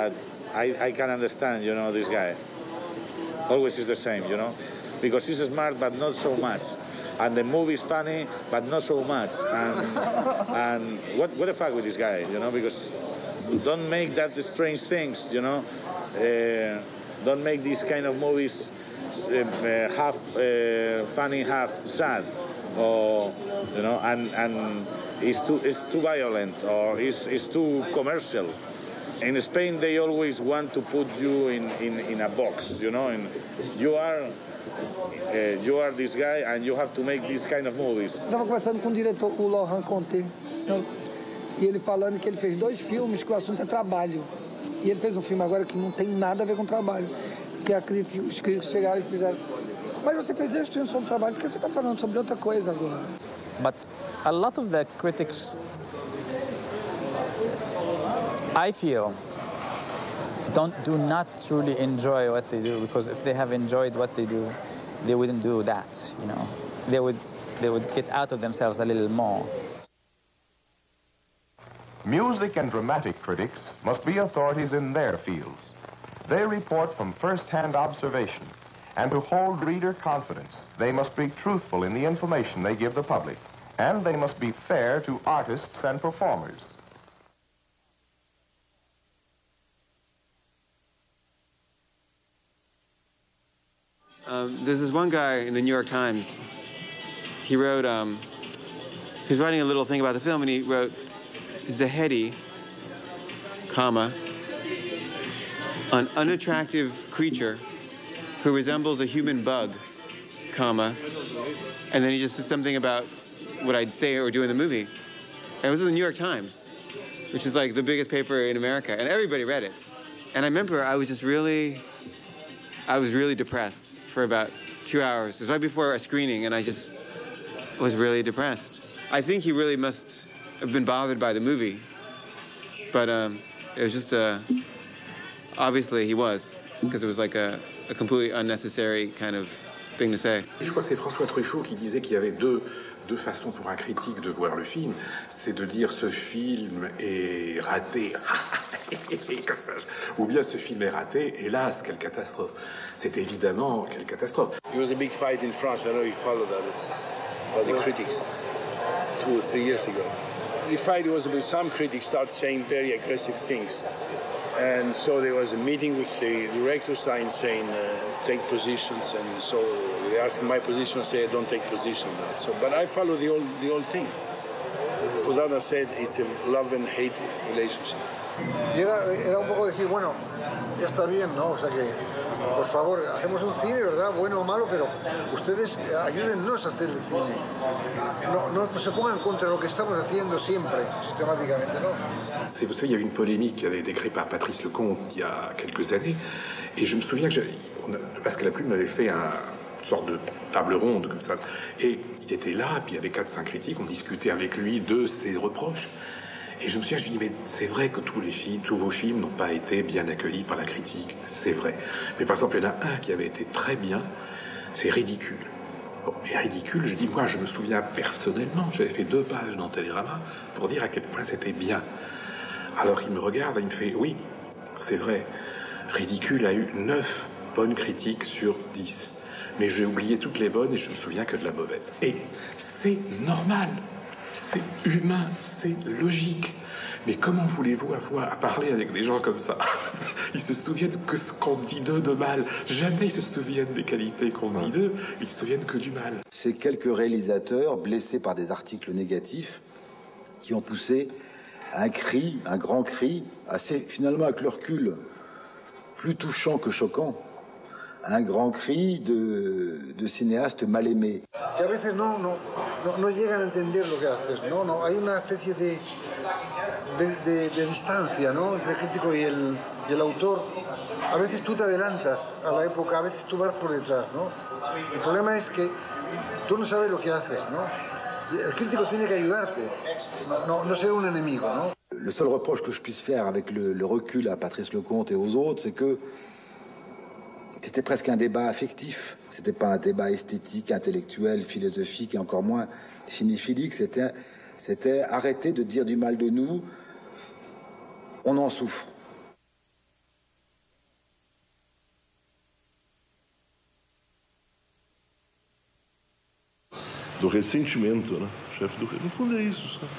I can understand, you know, this guy. Always is the same, you know, because he's smart but not so much, and the movie is funny but not so much. And what the fuck with this guy, you know? Because don't make that strange things, you know. Don't make these kind of movies half funny, half sad, or you know, and it's too violent or it's too commercial. In Spain, they always want to put you in a box, you know, and you are this guy and you have to make these kind of movies. Estava conversando com o diretor, o Laurent Conté, e ele falando que ele fez 2 filmes que o assunto é trabalho. E ele fez um filme agora que não tem nada a ver com trabalho, que os críticos chegaram e fizeram: mas você fez 2 filmes sobre trabalho, por que você está falando sobre outra coisa agora? But a lot of the critics, I feel, do not truly enjoy what they do, because if they have enjoyed what they do, they wouldn't do that, you know. They would get out of themselves a little more. Music and dramatic critics must be authorities in their fields. They report from first-hand observation, and to hold reader confidence, they must be truthful in the information they give the public, and they must be fair to artists and performers. There's this one guy in the New York Times. He wrote, he's writing a little thing about the film, and he wrote, Zahedi, comma, an unattractive creature who resembles a human bug, comma, and then he just said something about what I'd say or do in the movie. And it was in the New York Times, which is like the biggest paper in America, and everybody read it. And I remember I was really depressed for about 2 hours. It was right before a screening, and I just was really depressed. I think he really must have been bothered by the movie, but it was just obviously he was, because it was like a completely unnecessary kind of thing to say. Je crois que c'est François Truffaut qui disait qu'il y avait deux façons pour un critique de voir le film. C'est de dire ce film est raté, comme ça, ou bien ce film est raté, hélas, quelle catastrophe. C'est évidemment quelle catastrophe. There was a big fight in France, I know you followed that, by the critics 2 or 3 years ago. The fight was with some critics start saying very aggressive things. And so there was a meeting with the director saying take positions, and so they asked my position, I said don't take position. So, but I follow the old thing. For that I said it's a love and hate relationship. Y era un poco decir, bueno, ya está bien, ¿no? O sea que, por favor, hacemos un cine, ¿verdad? Bueno o malo, pero ustedes ayúdennos a hacer el cine. No se pongan contra lo que estamos haciendo siempre, systématiquement, non? Vous savez, il y a eu une polémique qui avait été créée par Patrice Lecomte il y a quelques années, et je me souviens que Pascal Laplume avait fait une sorte de table ronde comme ça, et il était là, puis il y avait 4-5 critiques, on discutait avec lui de ses reproches. Et je me souviens, je lui dis, mais c'est vrai que tous vos films n'ont pas été bien accueillis par la critique, c'est vrai. Mais par exemple, il y en a un qui avait été très bien, c'est Ridicule. Bon, et Ridicule, je dis, moi, je me souviens personnellement, j'avais fait 2 pages dans Télérama pour dire à quel point c'était bien. Alors il me regarde et il me fait, oui, c'est vrai, Ridicule a eu 9 bonnes critiques sur 10. Mais j'ai oublié toutes les bonnes et je me souviens que de la mauvaise. Et c'est normal. C'est humain, c'est logique. Mais comment voulez-vous avoir à parler avec des gens comme ça? Ils se souviennent que ce qu'on dit d'eux de mal. Jamais ils se souviennent des qualités qu'on dit d'eux. Ils se souviennent que du mal. C'est quelques réalisateurs blessés par des articles négatifs qui ont poussé un cri, un grand cri, assez finalement avec le recul, plus touchant que choquant. Un grand cri de cinéaste mal aimé. Que a veces no llegan a entender lo que haces, no, hay una especie de distancia, ¿no? Entre el crítico y el autor. A veces tú te adelantas a la época, a veces tú vas por detrás, ¿no? El problema es que tú no sabes lo que haces, ¿no? El crítico tiene que ayudarte, no ser un enemigo, ¿no? Le seul reproche que je puisse faire avec le recul à Patrice Lecomte et aux autres, c'est que c'était presque un débat affectif. C'était pas un débat esthétique, intellectuel, philosophique et encore moins cinéphilique. C'était arrêter de dire du mal de nous. On en souffre. do ressentimento, né? Chefe do... No fundo é isso, sabe?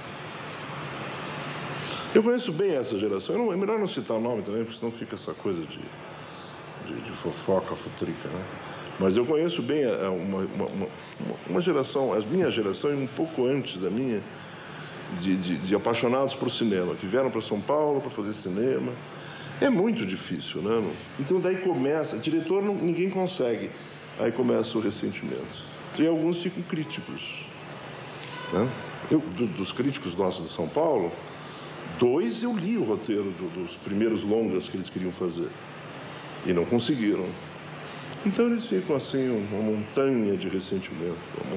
Eu conheço bem essa geração. É melhor não citar o nome também, porque senão fica essa coisa de fofoca, futrica, né? Mas eu conheço bem uma geração, a minha geração e um pouco antes da minha, de apaixonados por cinema, que vieram para São Paulo para fazer cinema. É muito difícil, né? Então daí começa, diretor ninguém consegue, aí começa o ressentimento. E alguns ficam críticos, né? Dos críticos nossos de São Paulo, 2 eu li o roteiro dos primeiros longas que eles queriam fazer e não conseguiram. Então eles ficam assim, uma montanha de ressentimento,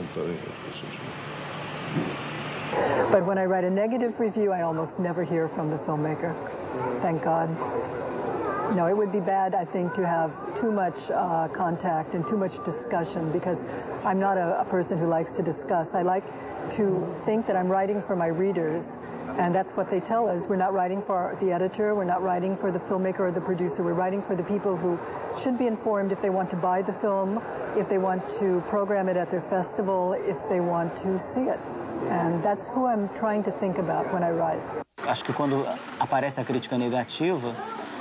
But when I write a negative review, I almost never hear from the filmmaker. Thank God. No, it would be bad, I think, to have too much contact and too much discussion, because I'm not a person who likes to discuss. I like to think that I'm writing for my readers, and that's what they tell us. We're not writing for the editor, we're not writing for the filmmaker or the producer, we're writing for the people who should be informed if they want to buy the film, if they want to program it at their festival, if they want to see it. And that's who I'm trying to think about when I write. Acho que quando aparece a crítica negativa,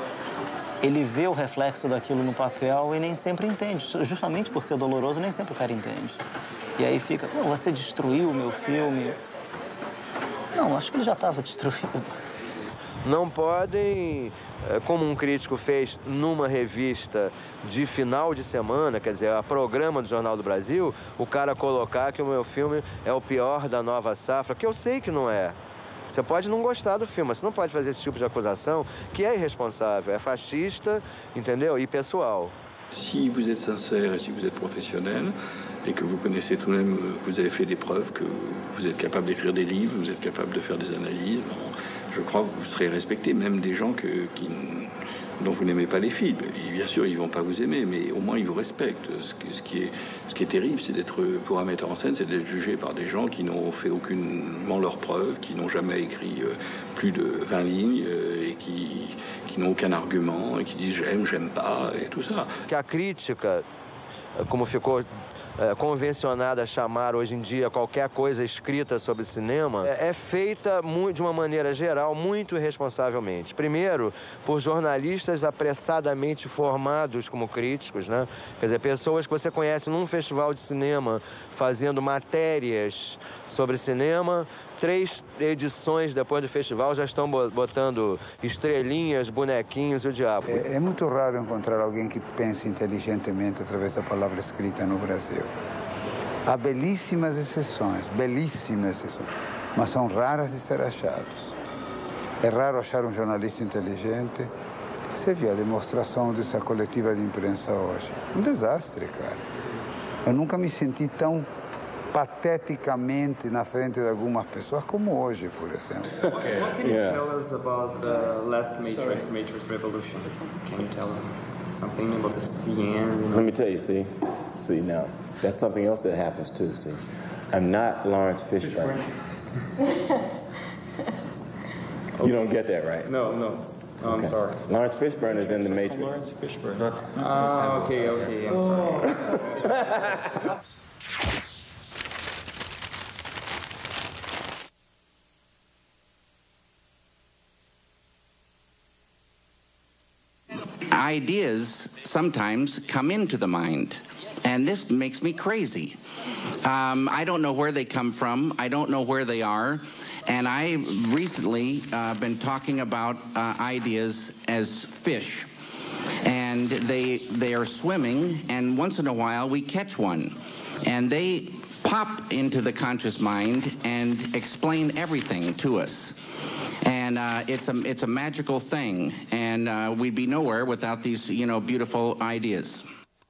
ele vê o reflexo daquilo no papel e nem sempre entende. Justamente por ser doloroso, nem sempre o cara entende. E aí fica, você destruiu o meu filme. Não, acho que ele já estava destruído. Não podem, como um crítico fez numa revista de final de semana, quer dizer, a programa do Jornal do Brasil, o cara colocar que o meu filme é o pior da nova safra, que eu sei que não é. Você pode não gostar do filme, mas você não pode fazer esse tipo de acusação, que é irresponsável, é fascista, entendeu? E pessoal. Si vous êtes sincère et si vous êtes professionnel, et que vous connaissez tout de même, que vous avez fait des preuves, que vous êtes capable d'écrire des livres, vous êtes capable de faire des analyses, je crois que vous serez respecté, même des gens dont vous n'aimez pas les films. Et bien sûr, ils ne vont pas vous aimer, mais au moins ils vous respectent. Ce qui est terrible, c'est d'être, pour un metteur en scène, c'est d'être jugé par des gens qui n'ont fait aucunement leurs preuves, qui n'ont jamais écrit plus de 20 lignes, et qui n'ont aucun argument, et qui disent j'aime pas, et tout ça. Que a crítica, como ficou convencionada a chamar hoje em dia qualquer coisa escrita sobre cinema, é feita de uma maneira geral muito irresponsavelmente. Primeiro, por jornalistas apressadamente formados como críticos, né? Quer dizer, pessoas que você conhece num festival de cinema fazendo matérias sobre cinema, 3 edições depois do festival já estão botando estrelinhas, bonequinhos e o diabo. É muito raro encontrar alguém que pense inteligentemente através da palavra escrita no Brasil. Há belíssimas exceções, mas são raras de ser achados. É raro achar um jornalista inteligente. Você viu a demonstração dessa coletiva de imprensa hoje? Um desastre, cara. Eu nunca me senti tão pateticamente na frente de algumas pessoas como hoje, por exemplo. What can you tell us about the last Matrix, Matrix Revolution? Can you tell us something about the end? Let me tell you, see now, that's something else that happens too, see. I'm not Lawrence Fishburne. You don't get that, right? No. Oh, I'm sorry. Lawrence Fishburne is in the Matrix. Lawrence Fishburne. Okay, I'm sorry. Ideas sometimes come into the mind, and this makes me crazy. I don't know where they come from. I don't know where they are. And I recently been talking about ideas as fish. And they are swimming, and once in a while we catch one. And they pop into the conscious mind and explain everything to us. And it's a magical thing, and we'd be nowhere without these, beautiful ideas.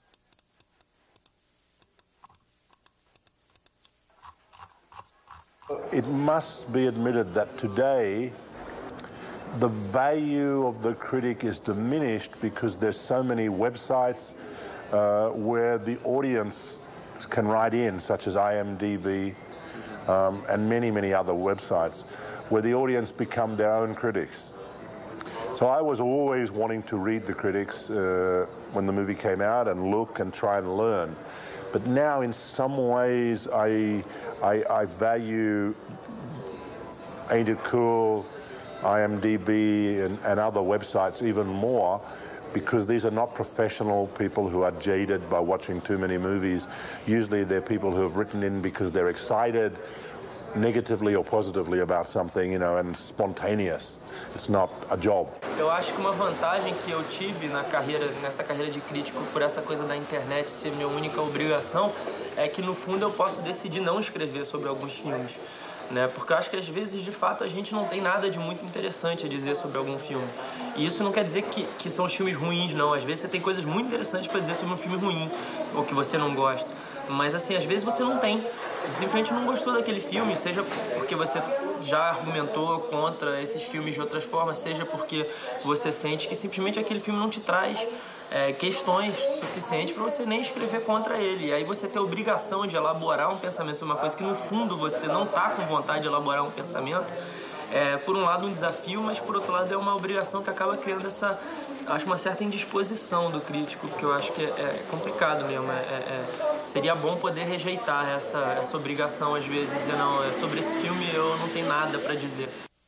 It must be admitted that today the value of the critic is diminished because there's so many websites where the audience can write in, such as IMDb and many, many other websites, where the audience become their own critics. So I was always wanting to read the critics when the movie came out and look and try and learn. But now, in some ways, I value Ain't It Cool, IMDb, and other websites even more, because these are not professional people who are jaded by watching too many movies. Usually they're people who have written in because they're excited, negatively or positively about something, you know, and spontaneous. It's not a job. Eu acho que uma vantagem que eu tive nessa carreira de crítico, por essa coisa da internet ser minha única obrigação, é que no fundo eu posso decidir não escrever sobre alguns filmes. Né? Porque eu acho que às vezes, de fato, a gente não tem nada de muito interessante a dizer sobre algum filme. E isso não quer dizer que são os filmes ruins, não. Às vezes você tem coisas muito interessantes para dizer sobre um filme ruim, ou que você não gosta. Mas, assim, às vezes você não tem. Você simplesmente não gostou daquele filme, seja porque você já argumentou contra esses filmes de outras formas, seja porque você sente que simplesmente aquele filme não te traz questões suficientes para você nem escrever contra ele. E aí você tem a obrigação de elaborar um pensamento sobre uma coisa que no fundo você não está com vontade de elaborar um pensamento. Por um lado um desafio, mas por outro lado é uma obrigação que acaba criando uma certa indisposição do crítico, que eu acho que é complicado mesmo. Seria bom poder rejeitar essa obrigação às vezes e dizer, não, sobre esse filme eu não tenho nada para dizer.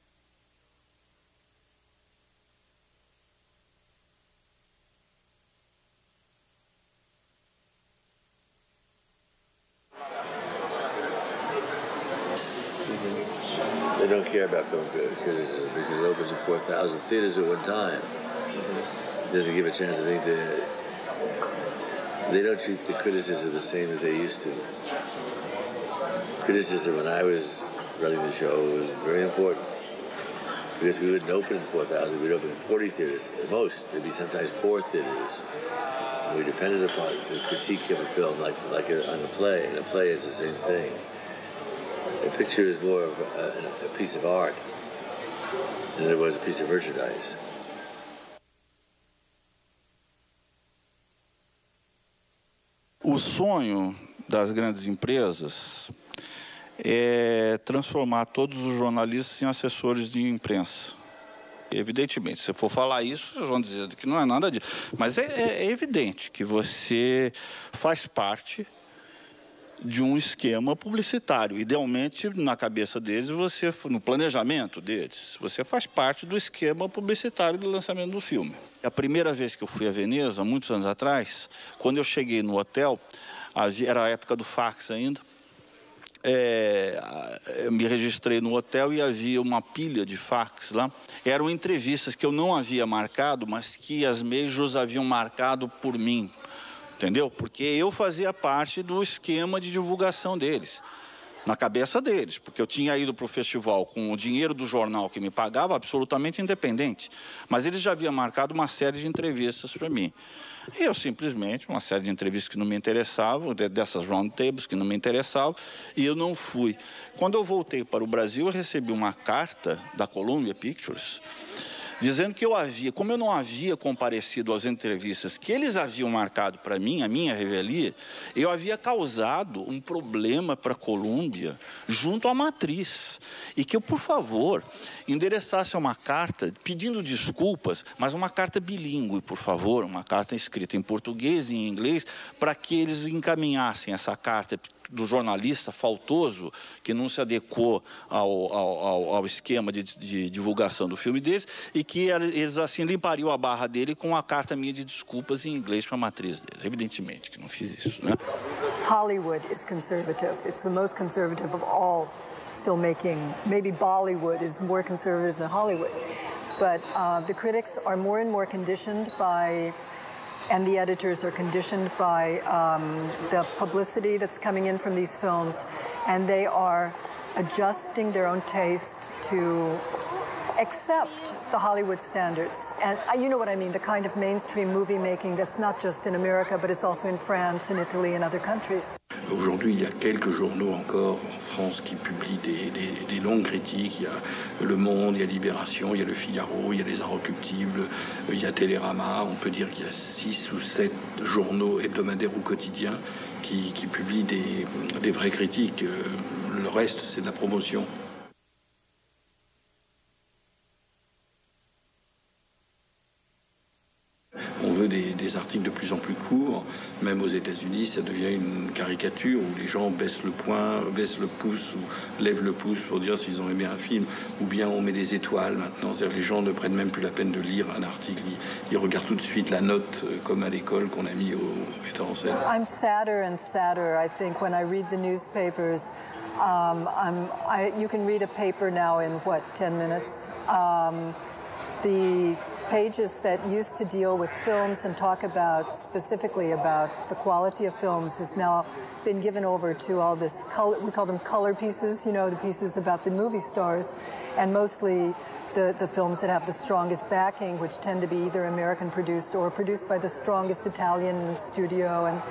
They don't care about film criticism because it opens in 4,000 theaters at one time. It doesn't give a chance, I think, they don't treat the criticism the same as they used to. Criticism, when I was running the show, was very important because we wouldn't open in 4,000, we'd open in 40 theaters at most, maybe sometimes 4 theaters. We depended upon the critique of a film like on a play, and a play is the same thing. A picture is more of a piece of art than it was a piece of merchandise. O sonho das grandes empresas é transformar todos os jornalistas em assessores de imprensa. Evidentemente, se for falar isso, vocês vão dizer que não é nada disso. Mas é evidente que você faz parte de um esquema publicitário. Idealmente, na cabeça deles, no planejamento deles, você faz parte do esquema publicitário do lançamento do filme. A primeira vez que eu fui a Veneza, muitos anos atrás, quando eu cheguei no hotel, era a época do fax ainda, eu me registrei no hotel e havia uma pilha de fax lá. Eram entrevistas que eu não havia marcado, mas que as majors haviam marcado por mim. Entendeu? Porque eu fazia parte do esquema de divulgação deles, na cabeça deles, porque eu tinha ido para o festival com o dinheiro do jornal que me pagava, absolutamente independente, mas eles já haviam marcado uma série de entrevistas para mim. E eu simplesmente, uma série de entrevistas que não me interessavam, dessas roundtables que não me interessavam, e eu não fui. Quando eu voltei para o Brasil, eu recebi uma carta da Columbia Pictures, dizendo que como eu não havia comparecido às entrevistas que eles haviam marcado para mim, a minha revelia, eu havia causado um problema para a Columbia junto à matriz. E que eu, por favor, endereçasse uma carta pedindo desculpas, mas uma carta bilíngue, por favor, uma carta escrita em português e em inglês, para que eles encaminhassem essa carta do jornalista faltoso, que não se adequou ao esquema de divulgação do filme deles, e que eles assim limpariam a barra dele com uma carta minha de desculpas em inglês para a matriz deles. Evidentemente que não fiz isso, né? Hollywood is conservative. It's the most conservative of all filmmaking. Maybe Bollywood is more conservative than Hollywood. But the critics are more and more conditioned by, and the editors are conditioned by the publicity that's coming in from these films, and they are adjusting their own taste to accept the Hollywood standards. And you know what I mean, the kind of mainstream movie making that's not just in America, but it's also in France, in Italy, and other countries. Aujourd'hui, il y a quelques journaux encore en France qui publient des longues critiques. Il y a Le Monde, il y a Libération, il y a Le Figaro, il y a Les Inrecuptibles, il y a Télérama. On peut dire qu'il y a 6 ou 7 journaux hebdomadaires ou quotidiens qui publient des vraies critiques. Le reste, c'est de la promotion. On veut des des articles de plus en plus courts. Même aux États-Unis, ça devient une caricature où les gens baissent le poing, baissent le pouce ou lèvent le pouce pour dire s'ils ont aimé un film. Ou bien on met des étoiles maintenant. C'est-à-dire que les gens ne prennent même plus la peine de lire un article. Ils regardent tout de suite la note comme à l'école qu'on a mis au metteur en scène. I'm sadder and sadder, I think, when I read the newspapers. You can read a paper now in, what, 10 minutes? The pages that used to deal with films and talk about, specifically about the quality of films, has now been given over to all this color, we call them color pieces, you know, the pieces about the movie stars, and mostly the films that have the strongest backing, which tend to be either American produced or produced by the strongest Italian studio. And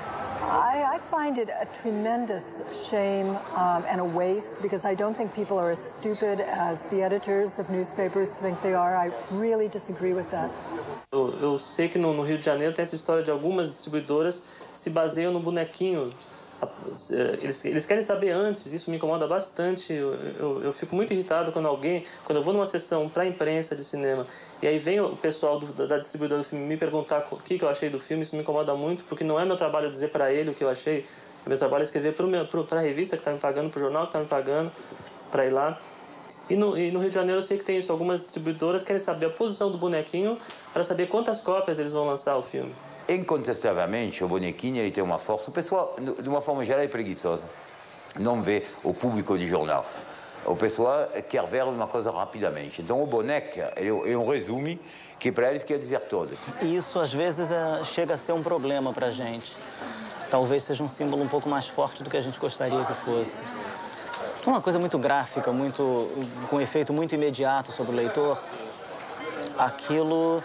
I find it a tremendous shame and a waste, because I don't think people are as stupid as the editors of newspapers think they are. I really disagree with that. Eu sei que no Rio de Janeiro tem essa história de algumas distribuidoras se baseiam no bonequinho. Eles querem saber antes, isso me incomoda bastante. Eu fico muito irritado quando eu vou numa sessão para a imprensa de cinema e aí vem o pessoal da distribuidora do filme me perguntar o que eu achei do filme. Isso me incomoda muito, porque não é meu trabalho dizer para ele o que eu achei. É meu trabalho escrever para a revista que está me pagando, para o jornal que está me pagando, para ir lá. E no Rio de Janeiro eu sei que tem isso. Algumas distribuidoras querem saber a posição do bonequinho para saber quantas cópias eles vão lançar o filme. Incontestavelmente, o bonequinho ele tem uma força. O pessoal, de uma forma geral, é preguiçoso. Não vê o público de jornal. O pessoal quer ver uma coisa rapidamente. Então, o boneco é um resumo que para eles quer dizer tudo. E isso, às vezes, chega a ser um problema para a gente. Talvez seja um símbolo um pouco mais forte do que a gente gostaria que fosse. Uma coisa muito gráfica, com um efeito muito imediato sobre o leitor, aquilo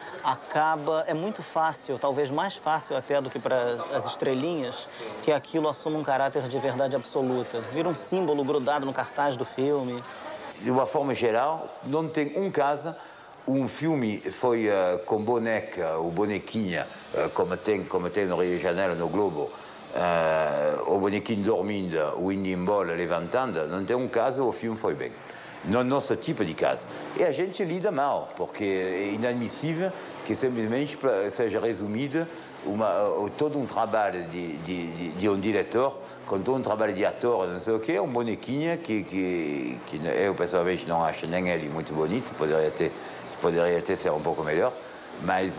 é muito fácil, talvez mais fácil até do que para as estrelinhas, que aquilo assuma um caráter de verdade absoluta. Vira um símbolo grudado no cartaz do filme. De uma forma geral, não tem um caso, um filme foi com boneca ou bonequinha, como tem no Rio de Janeiro, no Globo, o bonequinho dormindo, o indo embora, levantando, não tem um caso, o filme foi bem. No nosso tipo de caso. E a gente lida mal, porque é inadmissível que simplesmente seja resumido todo um trabalho de um diretor, com todo um trabalho de ator, não sei o quê, um bonequinho que eu pessoalmente não acho nem ele muito bonito, poderia até ser um pouco melhor, mas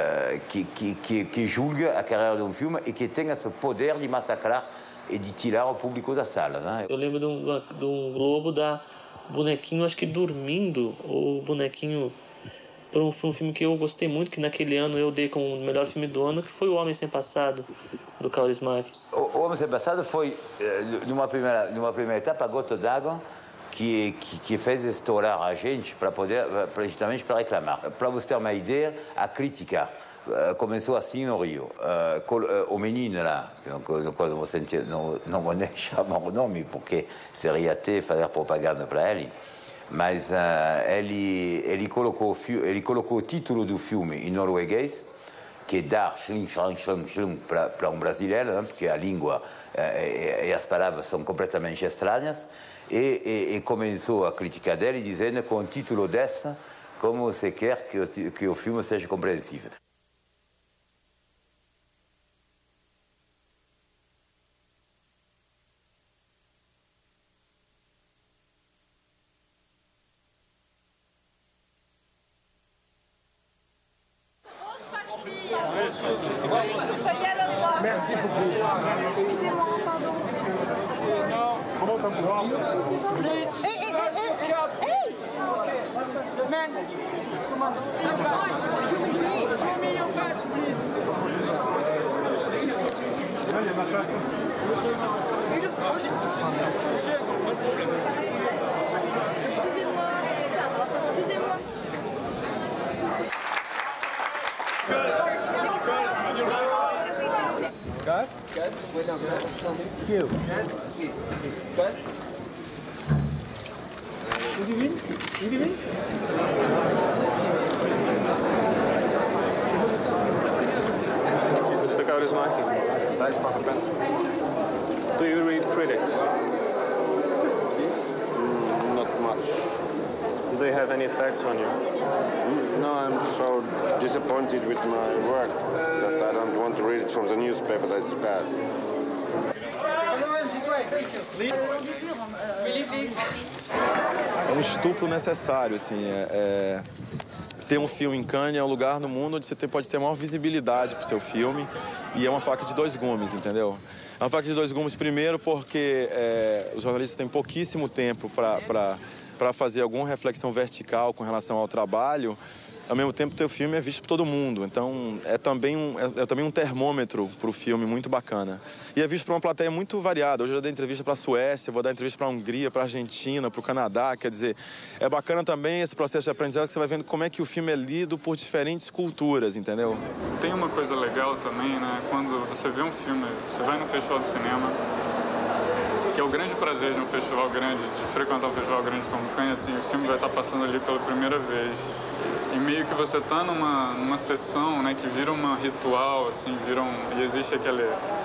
que julga a carreira de um filme e que tem esse poder de massacrar e de tirar o público da sala. Né? Eu lembro de um Globo da bonequinho, acho que dormindo, ou bonequinho, por um filme que eu gostei muito, que naquele ano eu dei como o melhor filme do ano, que foi O Homem Sem Passado, do Kaurismäki. O Homem Sem Passado foi, numa primeira etapa, a gota d'água que fez estourar a gente justamente para reclamar. Para você ter uma ideia, a crítica começou assim no Rio. O menino lá, no qual você não vou nem chamar o nome, porque seria até fazer propaganda para ele, mas ele colocou o título do filme em norueguês, que é dar schling, schling, schling, schling para um brasileiro, né? Porque a língua e as palavras são completamente estranhas, e começou a crítica dele dizendo, com o título dessa, como você quer que o filme seja compreensível. Merci beaucoup. Excusez-moi, pardon. Comment t'as pu? Please. Hey! Man, come on. Show me your badge, please. Là, il y a ma place. Monsieur, pas de problème. Excusez-moi. Excusez-moi. Gus? Gus? Wait, no, Q. Gus? What do you mean? What do you mean? Mr. Kaurismäki, do you read critics? Not much. They has any effect on you? No, I'm so disappointed with my work that I don't want to read it from the newspaper that it's bad. É um estupro necessário, assim, ter um filme em Cannes é um lugar no mundo onde você pode ter maior visibilidade pro seu filme e é uma faca de dois gumes, entendeu? É uma faca de dois gumes, primeiro porque os jornalistas têm pouquíssimo tempo para fazer alguma reflexão vertical com relação ao trabalho. Ao mesmo tempo, teu filme é visto por todo mundo, então é também um termômetro para o filme muito bacana. E é visto por uma plateia muito variada. Hoje eu dei entrevista para a Suécia, vou dar entrevista para a Hungria, para a Argentina, para o Canadá. Quer dizer, é bacana também esse processo de aprendizagem que você vai vendo como é que o filme é lido por diferentes culturas, entendeu? Tem uma coisa legal também, né? Quando você vê um filme, você vai num festival de cinema, que é o grande prazer de um festival grande, de frequentar um festival grande como Cannes, assim, o filme vai estar passando ali pela primeira vez. E meio que você tá numa sessão, né, que vira um ritual, assim, e existe aquele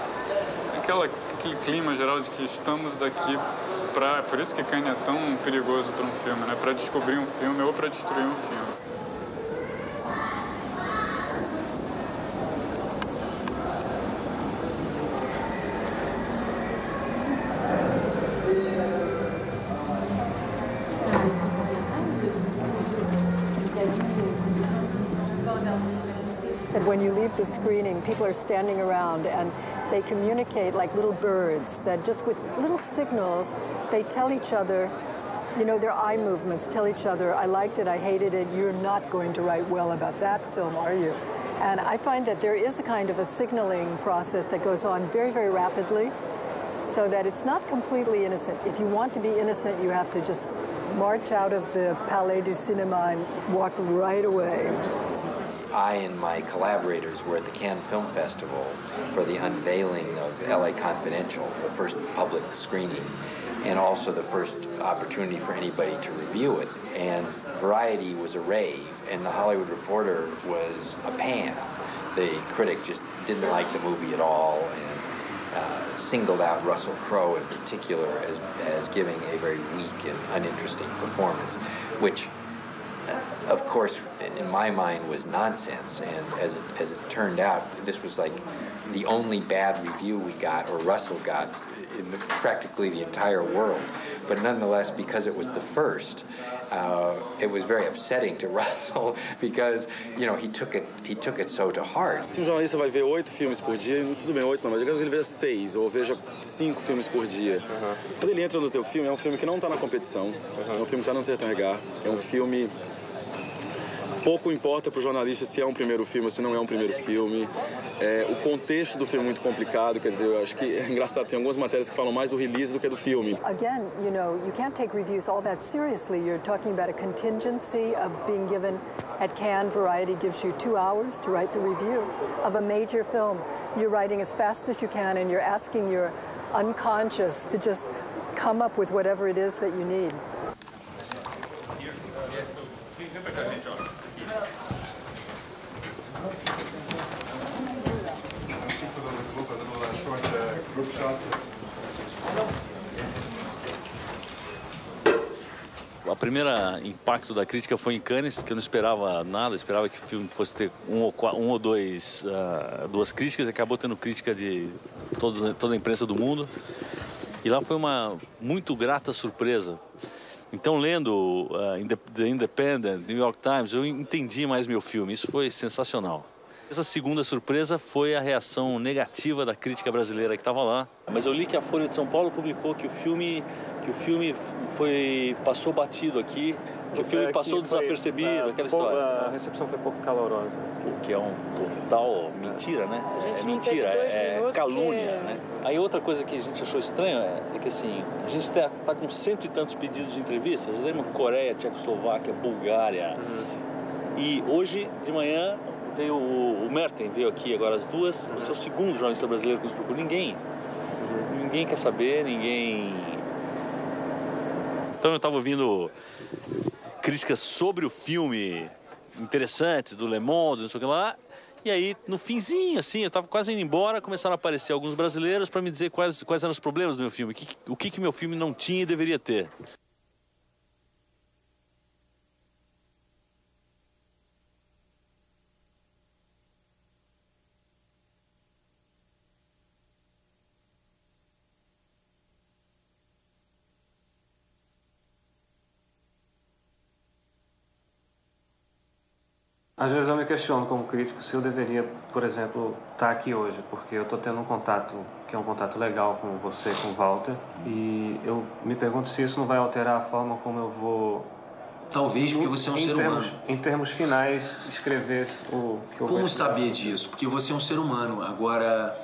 clima geral de que estamos aqui por isso que Cannes é tão perigoso para um filme, né, para descobrir um filme ou para destruir um filme. That when you leave the screening, people are standing around and they communicate like little birds, that just with little signals, they tell each other, you know, their eye movements tell each other, I liked it, I hated it, you're not going to write well about that film, are you? And I find that there is a kind of a signaling process that goes on very, very rapidly, so that it's not completely innocent. If you want to be innocent, you have to just march out of the Palais du Cinéma and walk right away. I and my collaborators were at the Cannes Film Festival for the unveiling of LA Confidential, the first public screening, and also the first opportunity for anybody to review it. And Variety was a rave, and The Hollywood Reporter was a pan. The critic just didn't like the movie at all, and singled out Russell Crowe in particular as giving a very weak and uninteresting performance, which of course, in my mind, was nonsense. And as it turned out, this was like the only bad review we got, or Russell got, in practically the entire world. But nonetheless, because it was the first, it was very upsetting to Russell because, you know, he took it so to heart. Se um jornalista vai ver 8 filmes por dia, tudo bem, 8 não, mas digamos que ele veja 6 ou veja 5 filmes por dia. Quando ele entra no teu filme, é um filme que não está na competição, é um filme que está no Sertão-Regard, é um filme... Pouco importa para o jornalista se é um primeiro filme ou se não é um primeiro filme. O contexto do filme é muito complicado, quer dizer, eu acho que é engraçado, tem algumas matérias que falam mais do release do que do filme. Again, you know, you can't take reviews all that seriously. You're talking about a contingency of being given at Cannes. Variety gives you 2 hours to write the review of a major film. You're writing as fast as you can and you're asking your unconscious to just come up with whatever it is that you need. O primeiro impacto da crítica foi em Cannes, que eu não esperava nada, esperava que o filme fosse ter duas críticas, e acabou tendo crítica de toda a imprensa do mundo. E lá foi uma muito grata surpresa. Então, lendo The Independent, New York Times, eu entendi mais meu filme. Isso foi sensacional. Essa segunda surpresa foi a reação negativa da crítica brasileira que estava lá. Mas eu li que a Folha de São Paulo publicou que o filme passou batido aqui, que o filme passou desapercebido, aquela história. A recepção foi pouco calorosa. O que é um total mentira, né? É mentira, é calúnia, né? Aí outra coisa que a gente achou estranho é que assim, a gente tá com 100 e tantos pedidos de entrevistas, lembra Coreia, Tchecoslováquia, Bulgária. E hoje de manhã veio o Merten, veio aqui agora às 2, você é o segundo jornalista brasileiro que nos procura. Ninguém quer saber, ninguém... Então eu estava ouvindo críticas sobre o filme interessantes do Le Monde, não sei o que lá, e aí no finzinho, assim, eu estava quase indo embora, começaram a aparecer alguns brasileiros para me dizer quais eram os problemas do meu filme, o que meu filme não tinha e deveria ter. Às vezes eu me questiono como crítico se eu deveria, por exemplo, estar aqui hoje, porque eu estou tendo um contato que é um contato legal com você, com o Walter, e eu me pergunto se isso não vai alterar a forma como eu vou... Talvez, porque você é um ser humano. Em termos finais, escrever o que eu vou Como saber disso? Porque você é um ser humano. Agora,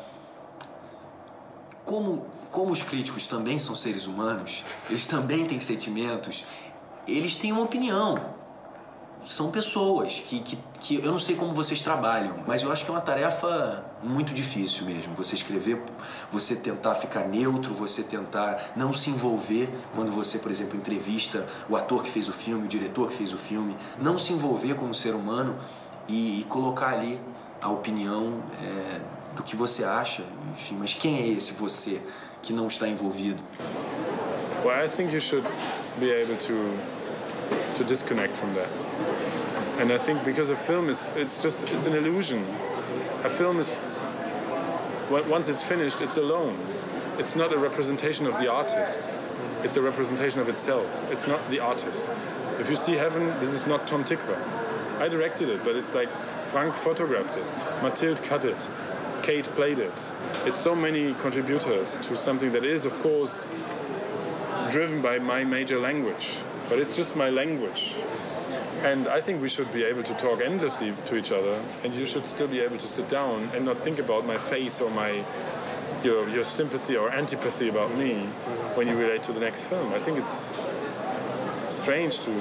como os críticos também são seres humanos, eles também têm sentimentos, eles têm uma opinião. São pessoas que eu não sei como vocês trabalham, mas eu acho que é uma tarefa muito difícil mesmo. Você escrever, você tentar ficar neutro, você tentar não se envolver quando você, por exemplo, entrevista o ator que fez o filme, o diretor que fez o filme, não se envolver como ser humano e colocar ali a opinião do que você acha, enfim. Mas quem é esse você que não está envolvido? Well, I think you should be able to disconnect from that. And I think because a film it's an illusion. A film is, once it's finished, it's alone. It's not a representation of the artist. It's a representation of itself. It's not the artist. If you see Heaven, this is not Tom Tykwer. I directed it, but it's like Frank photographed it, Mathilde cut it, Kate played it. It's so many contributors to something that is, of course, driven by my major language. But it's just my language. And I think we should be able to talk endlessly to each other, and you should still be able to sit down and not think about my face or your sympathy or antipathy about me when you relate to the next film. I think it's strange to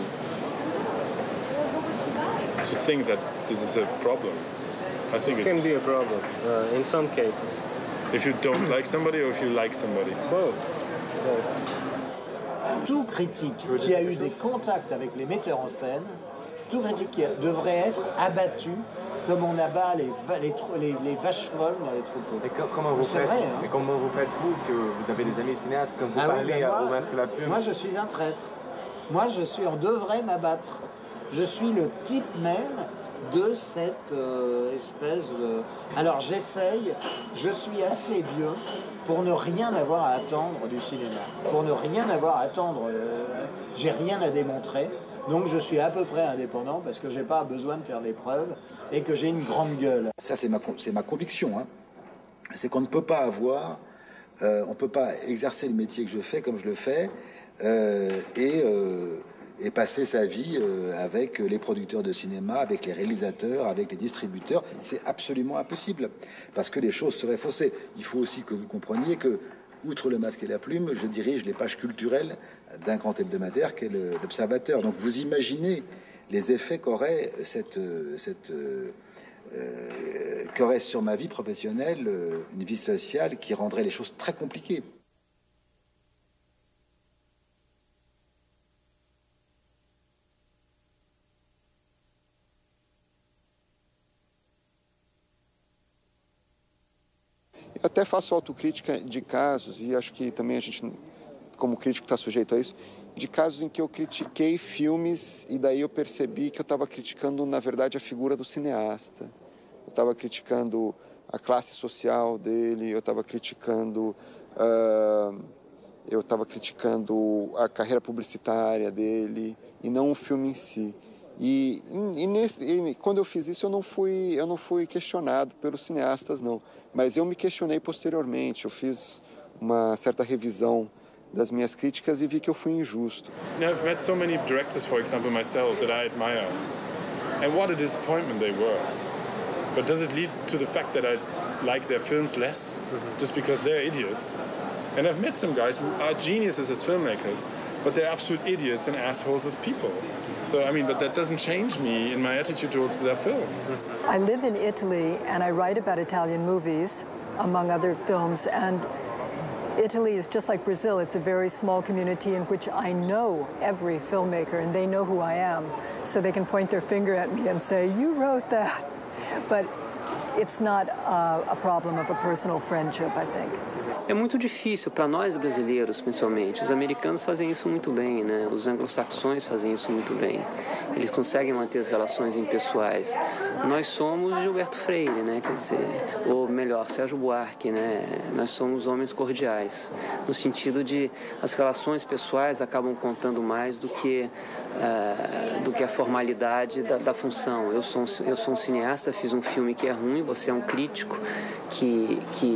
think that this is a problem. I think it can be a problem in some cases. If you don't like somebody or if you like somebody. Both. Tout critique qui a eu des contacts avec les metteurs en scène, tout critique qui devrait être abattu comme on abat les vaches folles dans les troupeaux. Et comment vous faites, vrai, hein. Et comment vous faites-vous que vous avez des amis cinéastes quand vous parlez au masque la plume? Moi, je suis un traître. Moi, on devrait m'abattre. Je suis le type même de cette espèce de... Alors j'essaye, je suis assez vieux pour ne rien avoir à attendre du cinéma, pour ne rien avoir à attendre, j'ai rien à démontrer, donc je suis à peu près indépendant parce que j'ai pas besoin de faire des preuves et que j'ai une grande gueule. Ça c'est ma conviction, hein. C'est qu'on ne peut pas avoir, on peut pas exercer le métier que je fais comme je le fais et passer sa vie avec les producteurs de cinéma, avec les réalisateurs, avec les distributeurs. C'est absolument impossible, parce que les choses seraient faussées. Il faut aussi que vous compreniez que, outre le masque et la plume, je dirige les pages culturelles d'un grand hebdomadaire qu'est l'Observateur. Donc vous imaginez les effets qu'aurait qu'aurait sur ma vie professionnelle une vie sociale qui rendrait les choses très compliquées. Eu até faço autocrítica de casos, e acho que também a gente, como crítico, está sujeito a isso, de casos em que eu critiquei filmes e daí eu percebi que eu estava criticando, na verdade, a figura do cineasta. Eu estava criticando a classe social dele, eu estava criticando a carreira publicitária dele, e não o filme em si. E quando eu fiz isso, eu não fui questionado pelos cineastas, não. Mas eu me questionei posteriormente. Eu fiz uma certa revisão das minhas críticas e vi que eu fui injusto. I've met so many directors, for example, myself, that I admire. And what a disappointment they were. But does it lead to the fact that I like their films less? Just because they're idiots? And I've met some guys who are geniuses as filmmakers, but they're absolute idiots and assholes as people. So, I mean, but that doesn't change me in my attitude towards their films. I live in Italy and I write about Italian movies, among other films, and Italy is just like Brazil. It's a very small community in which I know every filmmaker and they know who I am. So they can point their finger at me and say, you wrote that. But it's not a problem of a personal friendship, I think. É muito difícil para nós brasileiros, principalmente. Os americanos fazem isso muito bem, né? Os anglo-saxões fazem isso muito bem. Eles conseguem manter as relações impessoais. Nós somos Gilberto Freire, né? Quer dizer, ou melhor, Sérgio Buarque, né? Nós somos homens cordiais, no sentido de as relações pessoais acabam contando mais do que a formalidade da função. Eu sou um cineasta, fiz um filme que é ruim, você é um crítico que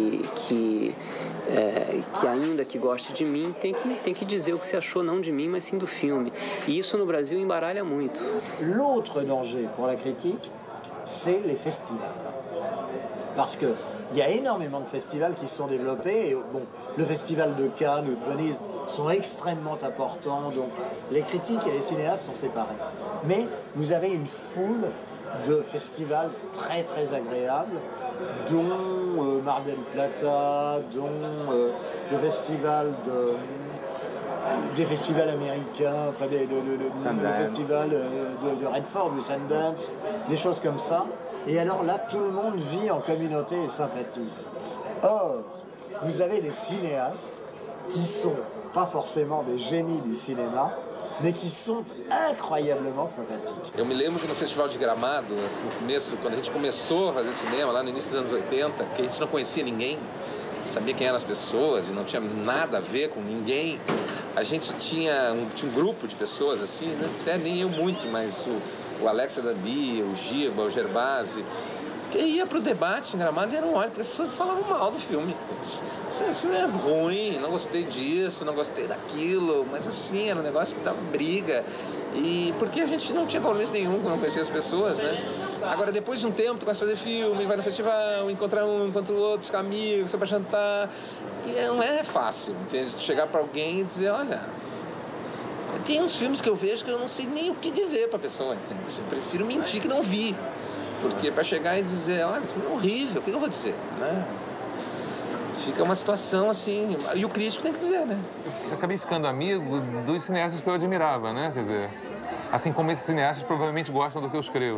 ainda que goste de mim, tem que dizer o que você achou, não de mim, mas sim do filme. Et isso no Brasil embaralha muito. L'autre danger pour la critique, c'est les festivals. Parce qu'il y a énormément de festivals qui se sont développés. Et, bon, le festival de Cannes ou de Venise sont extrêmement importants. Donc les critiques et les cinéastes sont séparés. Mais vous avez une foule de festivals très très agréables, dont Mar del Plata, dont le festival des festivals américains, enfin le festival de Redford, le Sundance, des choses comme ça. Et alors là, tout le monde vit en communauté et sympathise. Or, vous avez des cinéastes qui sont pas forcément des génies du cinéma, mas que são incroyavelmente simpáticos. Eu me lembro que no Festival de Gramado, assim, quando a gente começou a fazer cinema, lá no início dos anos 80, que a gente não conhecia ninguém, não sabia quem eram as pessoas e não tinha nada a ver com ninguém, a gente tinha um grupo de pessoas, assim, né? Até nem eu muito, mas o Alex da Bia, o Giba, o Gerbasi, que ia pro debate em Gramado e era um ódio, porque as pessoas falavam mal do filme. Esse filme é ruim, não gostei disso, não gostei daquilo, mas assim, era um negócio que dava briga. E porque a gente não tinha compromisso nenhum quando não conhecia as pessoas, né? Agora, depois de um tempo, tu começa a fazer filme, vai no festival, encontra um, encontra o outro, fica amigo, sai pra jantar. E não é fácil, entende? Chegar pra alguém e dizer, olha, tem uns filmes que eu vejo que eu não sei nem o que dizer pra pessoa, entende? Eu prefiro mentir que não vi. Porque para chegar e dizer, olha, isso é horrível, o que eu vou dizer, né? Fica uma situação assim, e o crítico tem que dizer, né? Eu acabei ficando amigo dos cineastas que eu admirava, né? Quer dizer, assim como esses cineastas provavelmente gostam do que eu escrevo.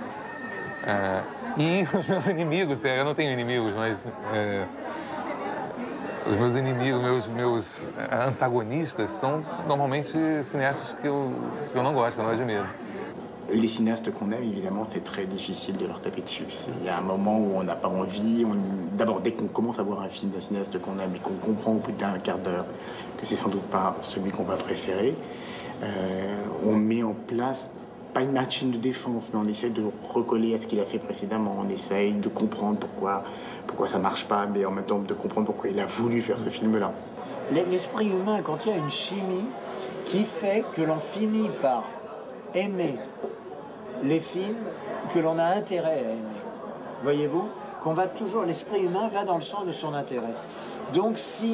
E os meus inimigos, eu não tenho inimigos, mas os meus inimigos, meus antagonistas são normalmente cineastas que eu não gosto, que eu não admiro. Les cinéastes qu'on aime, évidemment, c'est très difficile de leur taper dessus. Il y a un moment où on n'a pas envie. D'abord, dès qu'on commence à voir un film d'un cinéaste qu'on aime et qu'on comprend au bout d'un quart d'heure que c'est sans doute pas celui qu'on va préférer, on met en place, pas une machine de défense, mais on essaie de recoller à ce qu'il a fait précédemment. On essaye de comprendre pourquoi ça marche pas, mais en même temps de comprendre pourquoi il a voulu faire ce film-là. L'esprit humain contient une chimie qui fait que l'on finit par aimer les films que l'on a intérêt à aimer. Voyez-vous, l'esprit humain va dans le sens de son intérêt. Donc si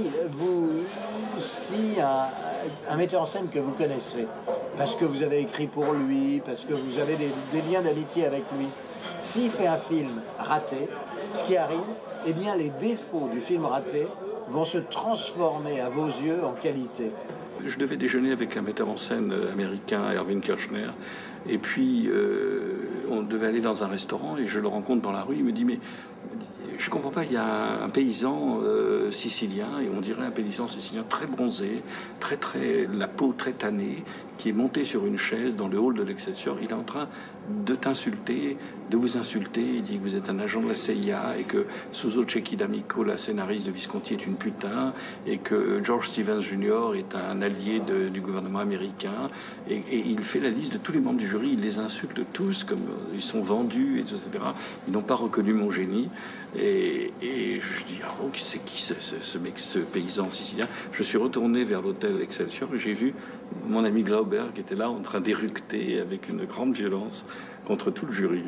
un metteur en scène que vous connaissez, parce que vous avez écrit pour lui, parce que vous avez des liens d'amitié avec lui, s'il fait un film raté, ce qui arrive, eh bien les défauts du film raté vont se transformer à vos yeux en qualité. Je devais déjeuner avec un metteur en scène américain, Erwin Kirchner, et puis on devait aller dans un restaurant et je le rencontre dans la rue, il me dit mais je comprends pas, il y a un paysan sicilien, et on dirait un paysan sicilien très bronzé, la peau très tannée, qui est monté sur une chaise dans le hall de l'Excelsior. Il est en train de t'insulter, de vous insulter. Il dit que vous êtes un agent de la CIA et que Suso Cecchi D'Amico, la scénariste de Visconti, est une putain et que George Stevens Jr. est un allié du gouvernement américain. Et il fait la liste de tous les membres du jury. Il les insulte tous comme ils sont vendus, etc. Ils n'ont pas reconnu mon génie. Et je dis, ah bon, c'est qui ce paysan sicilien? Je suis retourné vers l'hôtel Excelsior et j'ai vu mon ami Glauber qui était là en train d'éructer avec une grande violence contre tout le jury.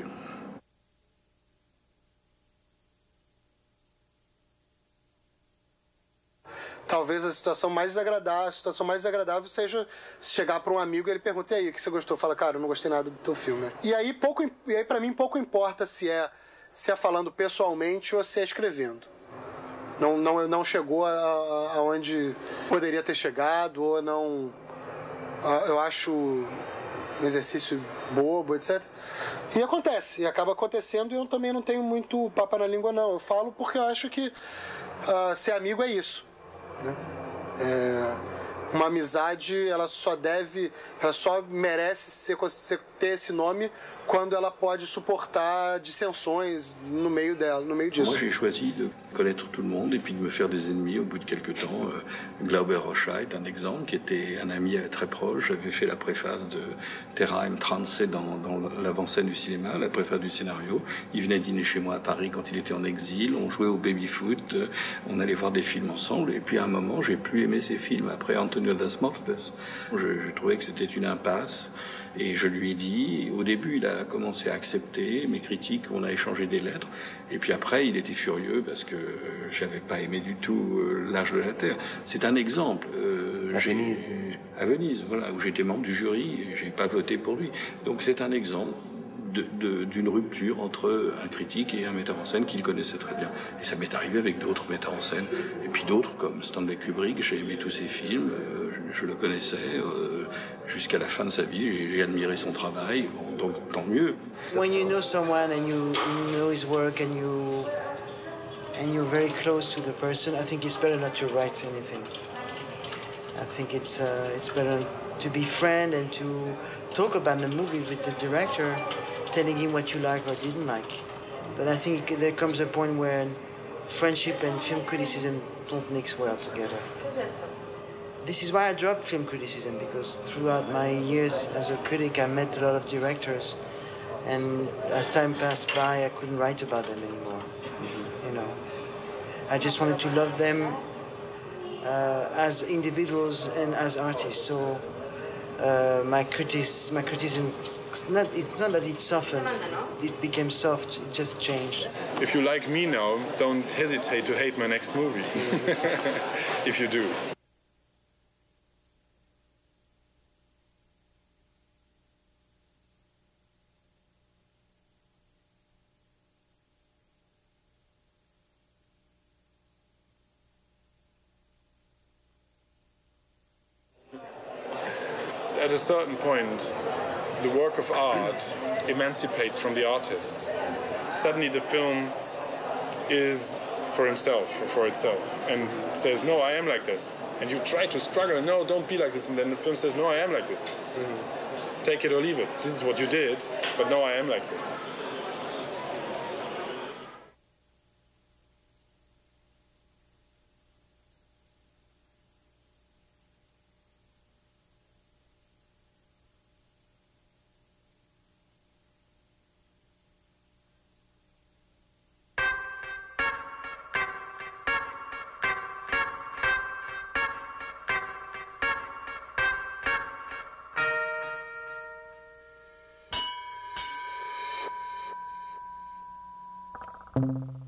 Talvez a situação mais desagradável seja chegar para um amigo e ele pergunta, e aí, o que você gostou? Fala, cara, eu não gostei nada do teu filme. E aí para mim pouco importa se é falando pessoalmente ou se é escrevendo. Não chegou aonde poderia ter chegado, ou não. Eu acho exercício bobo, etc. E acontece, e acaba acontecendo, e eu também não tenho muito papo na língua, não. Eu falo porque eu acho que ser amigo é isso, né? Uma amizade, ela só merece ter esse nome quando ela pode suportar dissensões no meio disso. Moi, j'ai choisi de connaître tout le monde et puis de me faire des ennemis au bout de quelques temps. Glauber Rocha est un exemple, qui était un ami très proche. J'avais fait la préface de Terra M. Trance dans l'avant-scène du cinéma, la préface du scénario. Il venait dîner chez moi à Paris quand il était en exil. On jouait au baby-foot, on allait voir des films ensemble. Et puis à un moment, j'ai plus aimé ces films. Après Antonio das Mortes, je trouvais que c'était une impasse. Et je lui ai dit, au début, il a commencé à accepter mes critiques, on a échangé des lettres. Et puis après, il était furieux parce que j'avais pas aimé du tout L'Arche de la Terre. C'est un exemple. À Venise. À Venise, voilà, où j'étais membre du jury et j'ai pas voté pour lui. Donc c'est un exemple d'une rupture entre un critique et un metteur en scène qu'il connaissait très bien. Et ça m'est arrivé avec d'autres metteurs en scène. Et puis d'autres comme Stanley Kubrick, j'ai aimé tous ses films, je le connaissais jusqu'à la fin de sa vie, j'ai admiré son travail, bon, donc tant mieux. When you know someone and you know his work and you're very close to the person, I think it's better not to write anything. I think it's better to be friend and to talk about the movie with the director, telling him what you like or didn't like. But I think there comes a point where friendship and film criticism don't mix well together. This is why I dropped film criticism, because throughout my years as a critic I met a lot of directors, and as time passed by I couldn't write about them anymore. You know, I just wanted to love them as individuals and as artists. So my criticism, it's not that it softened, it became soft, it just changed. If you like me now, don't hesitate to hate my next movie, if you do. At a certain point, the work of art emancipates from the artist. Suddenly the film is for himself or for itself and says, no, I am like this. And you try to struggle, no, don't be like this. And then the film says, no, I am like this. Take it or leave it. This is what you did, but no, I am like this. Thank you.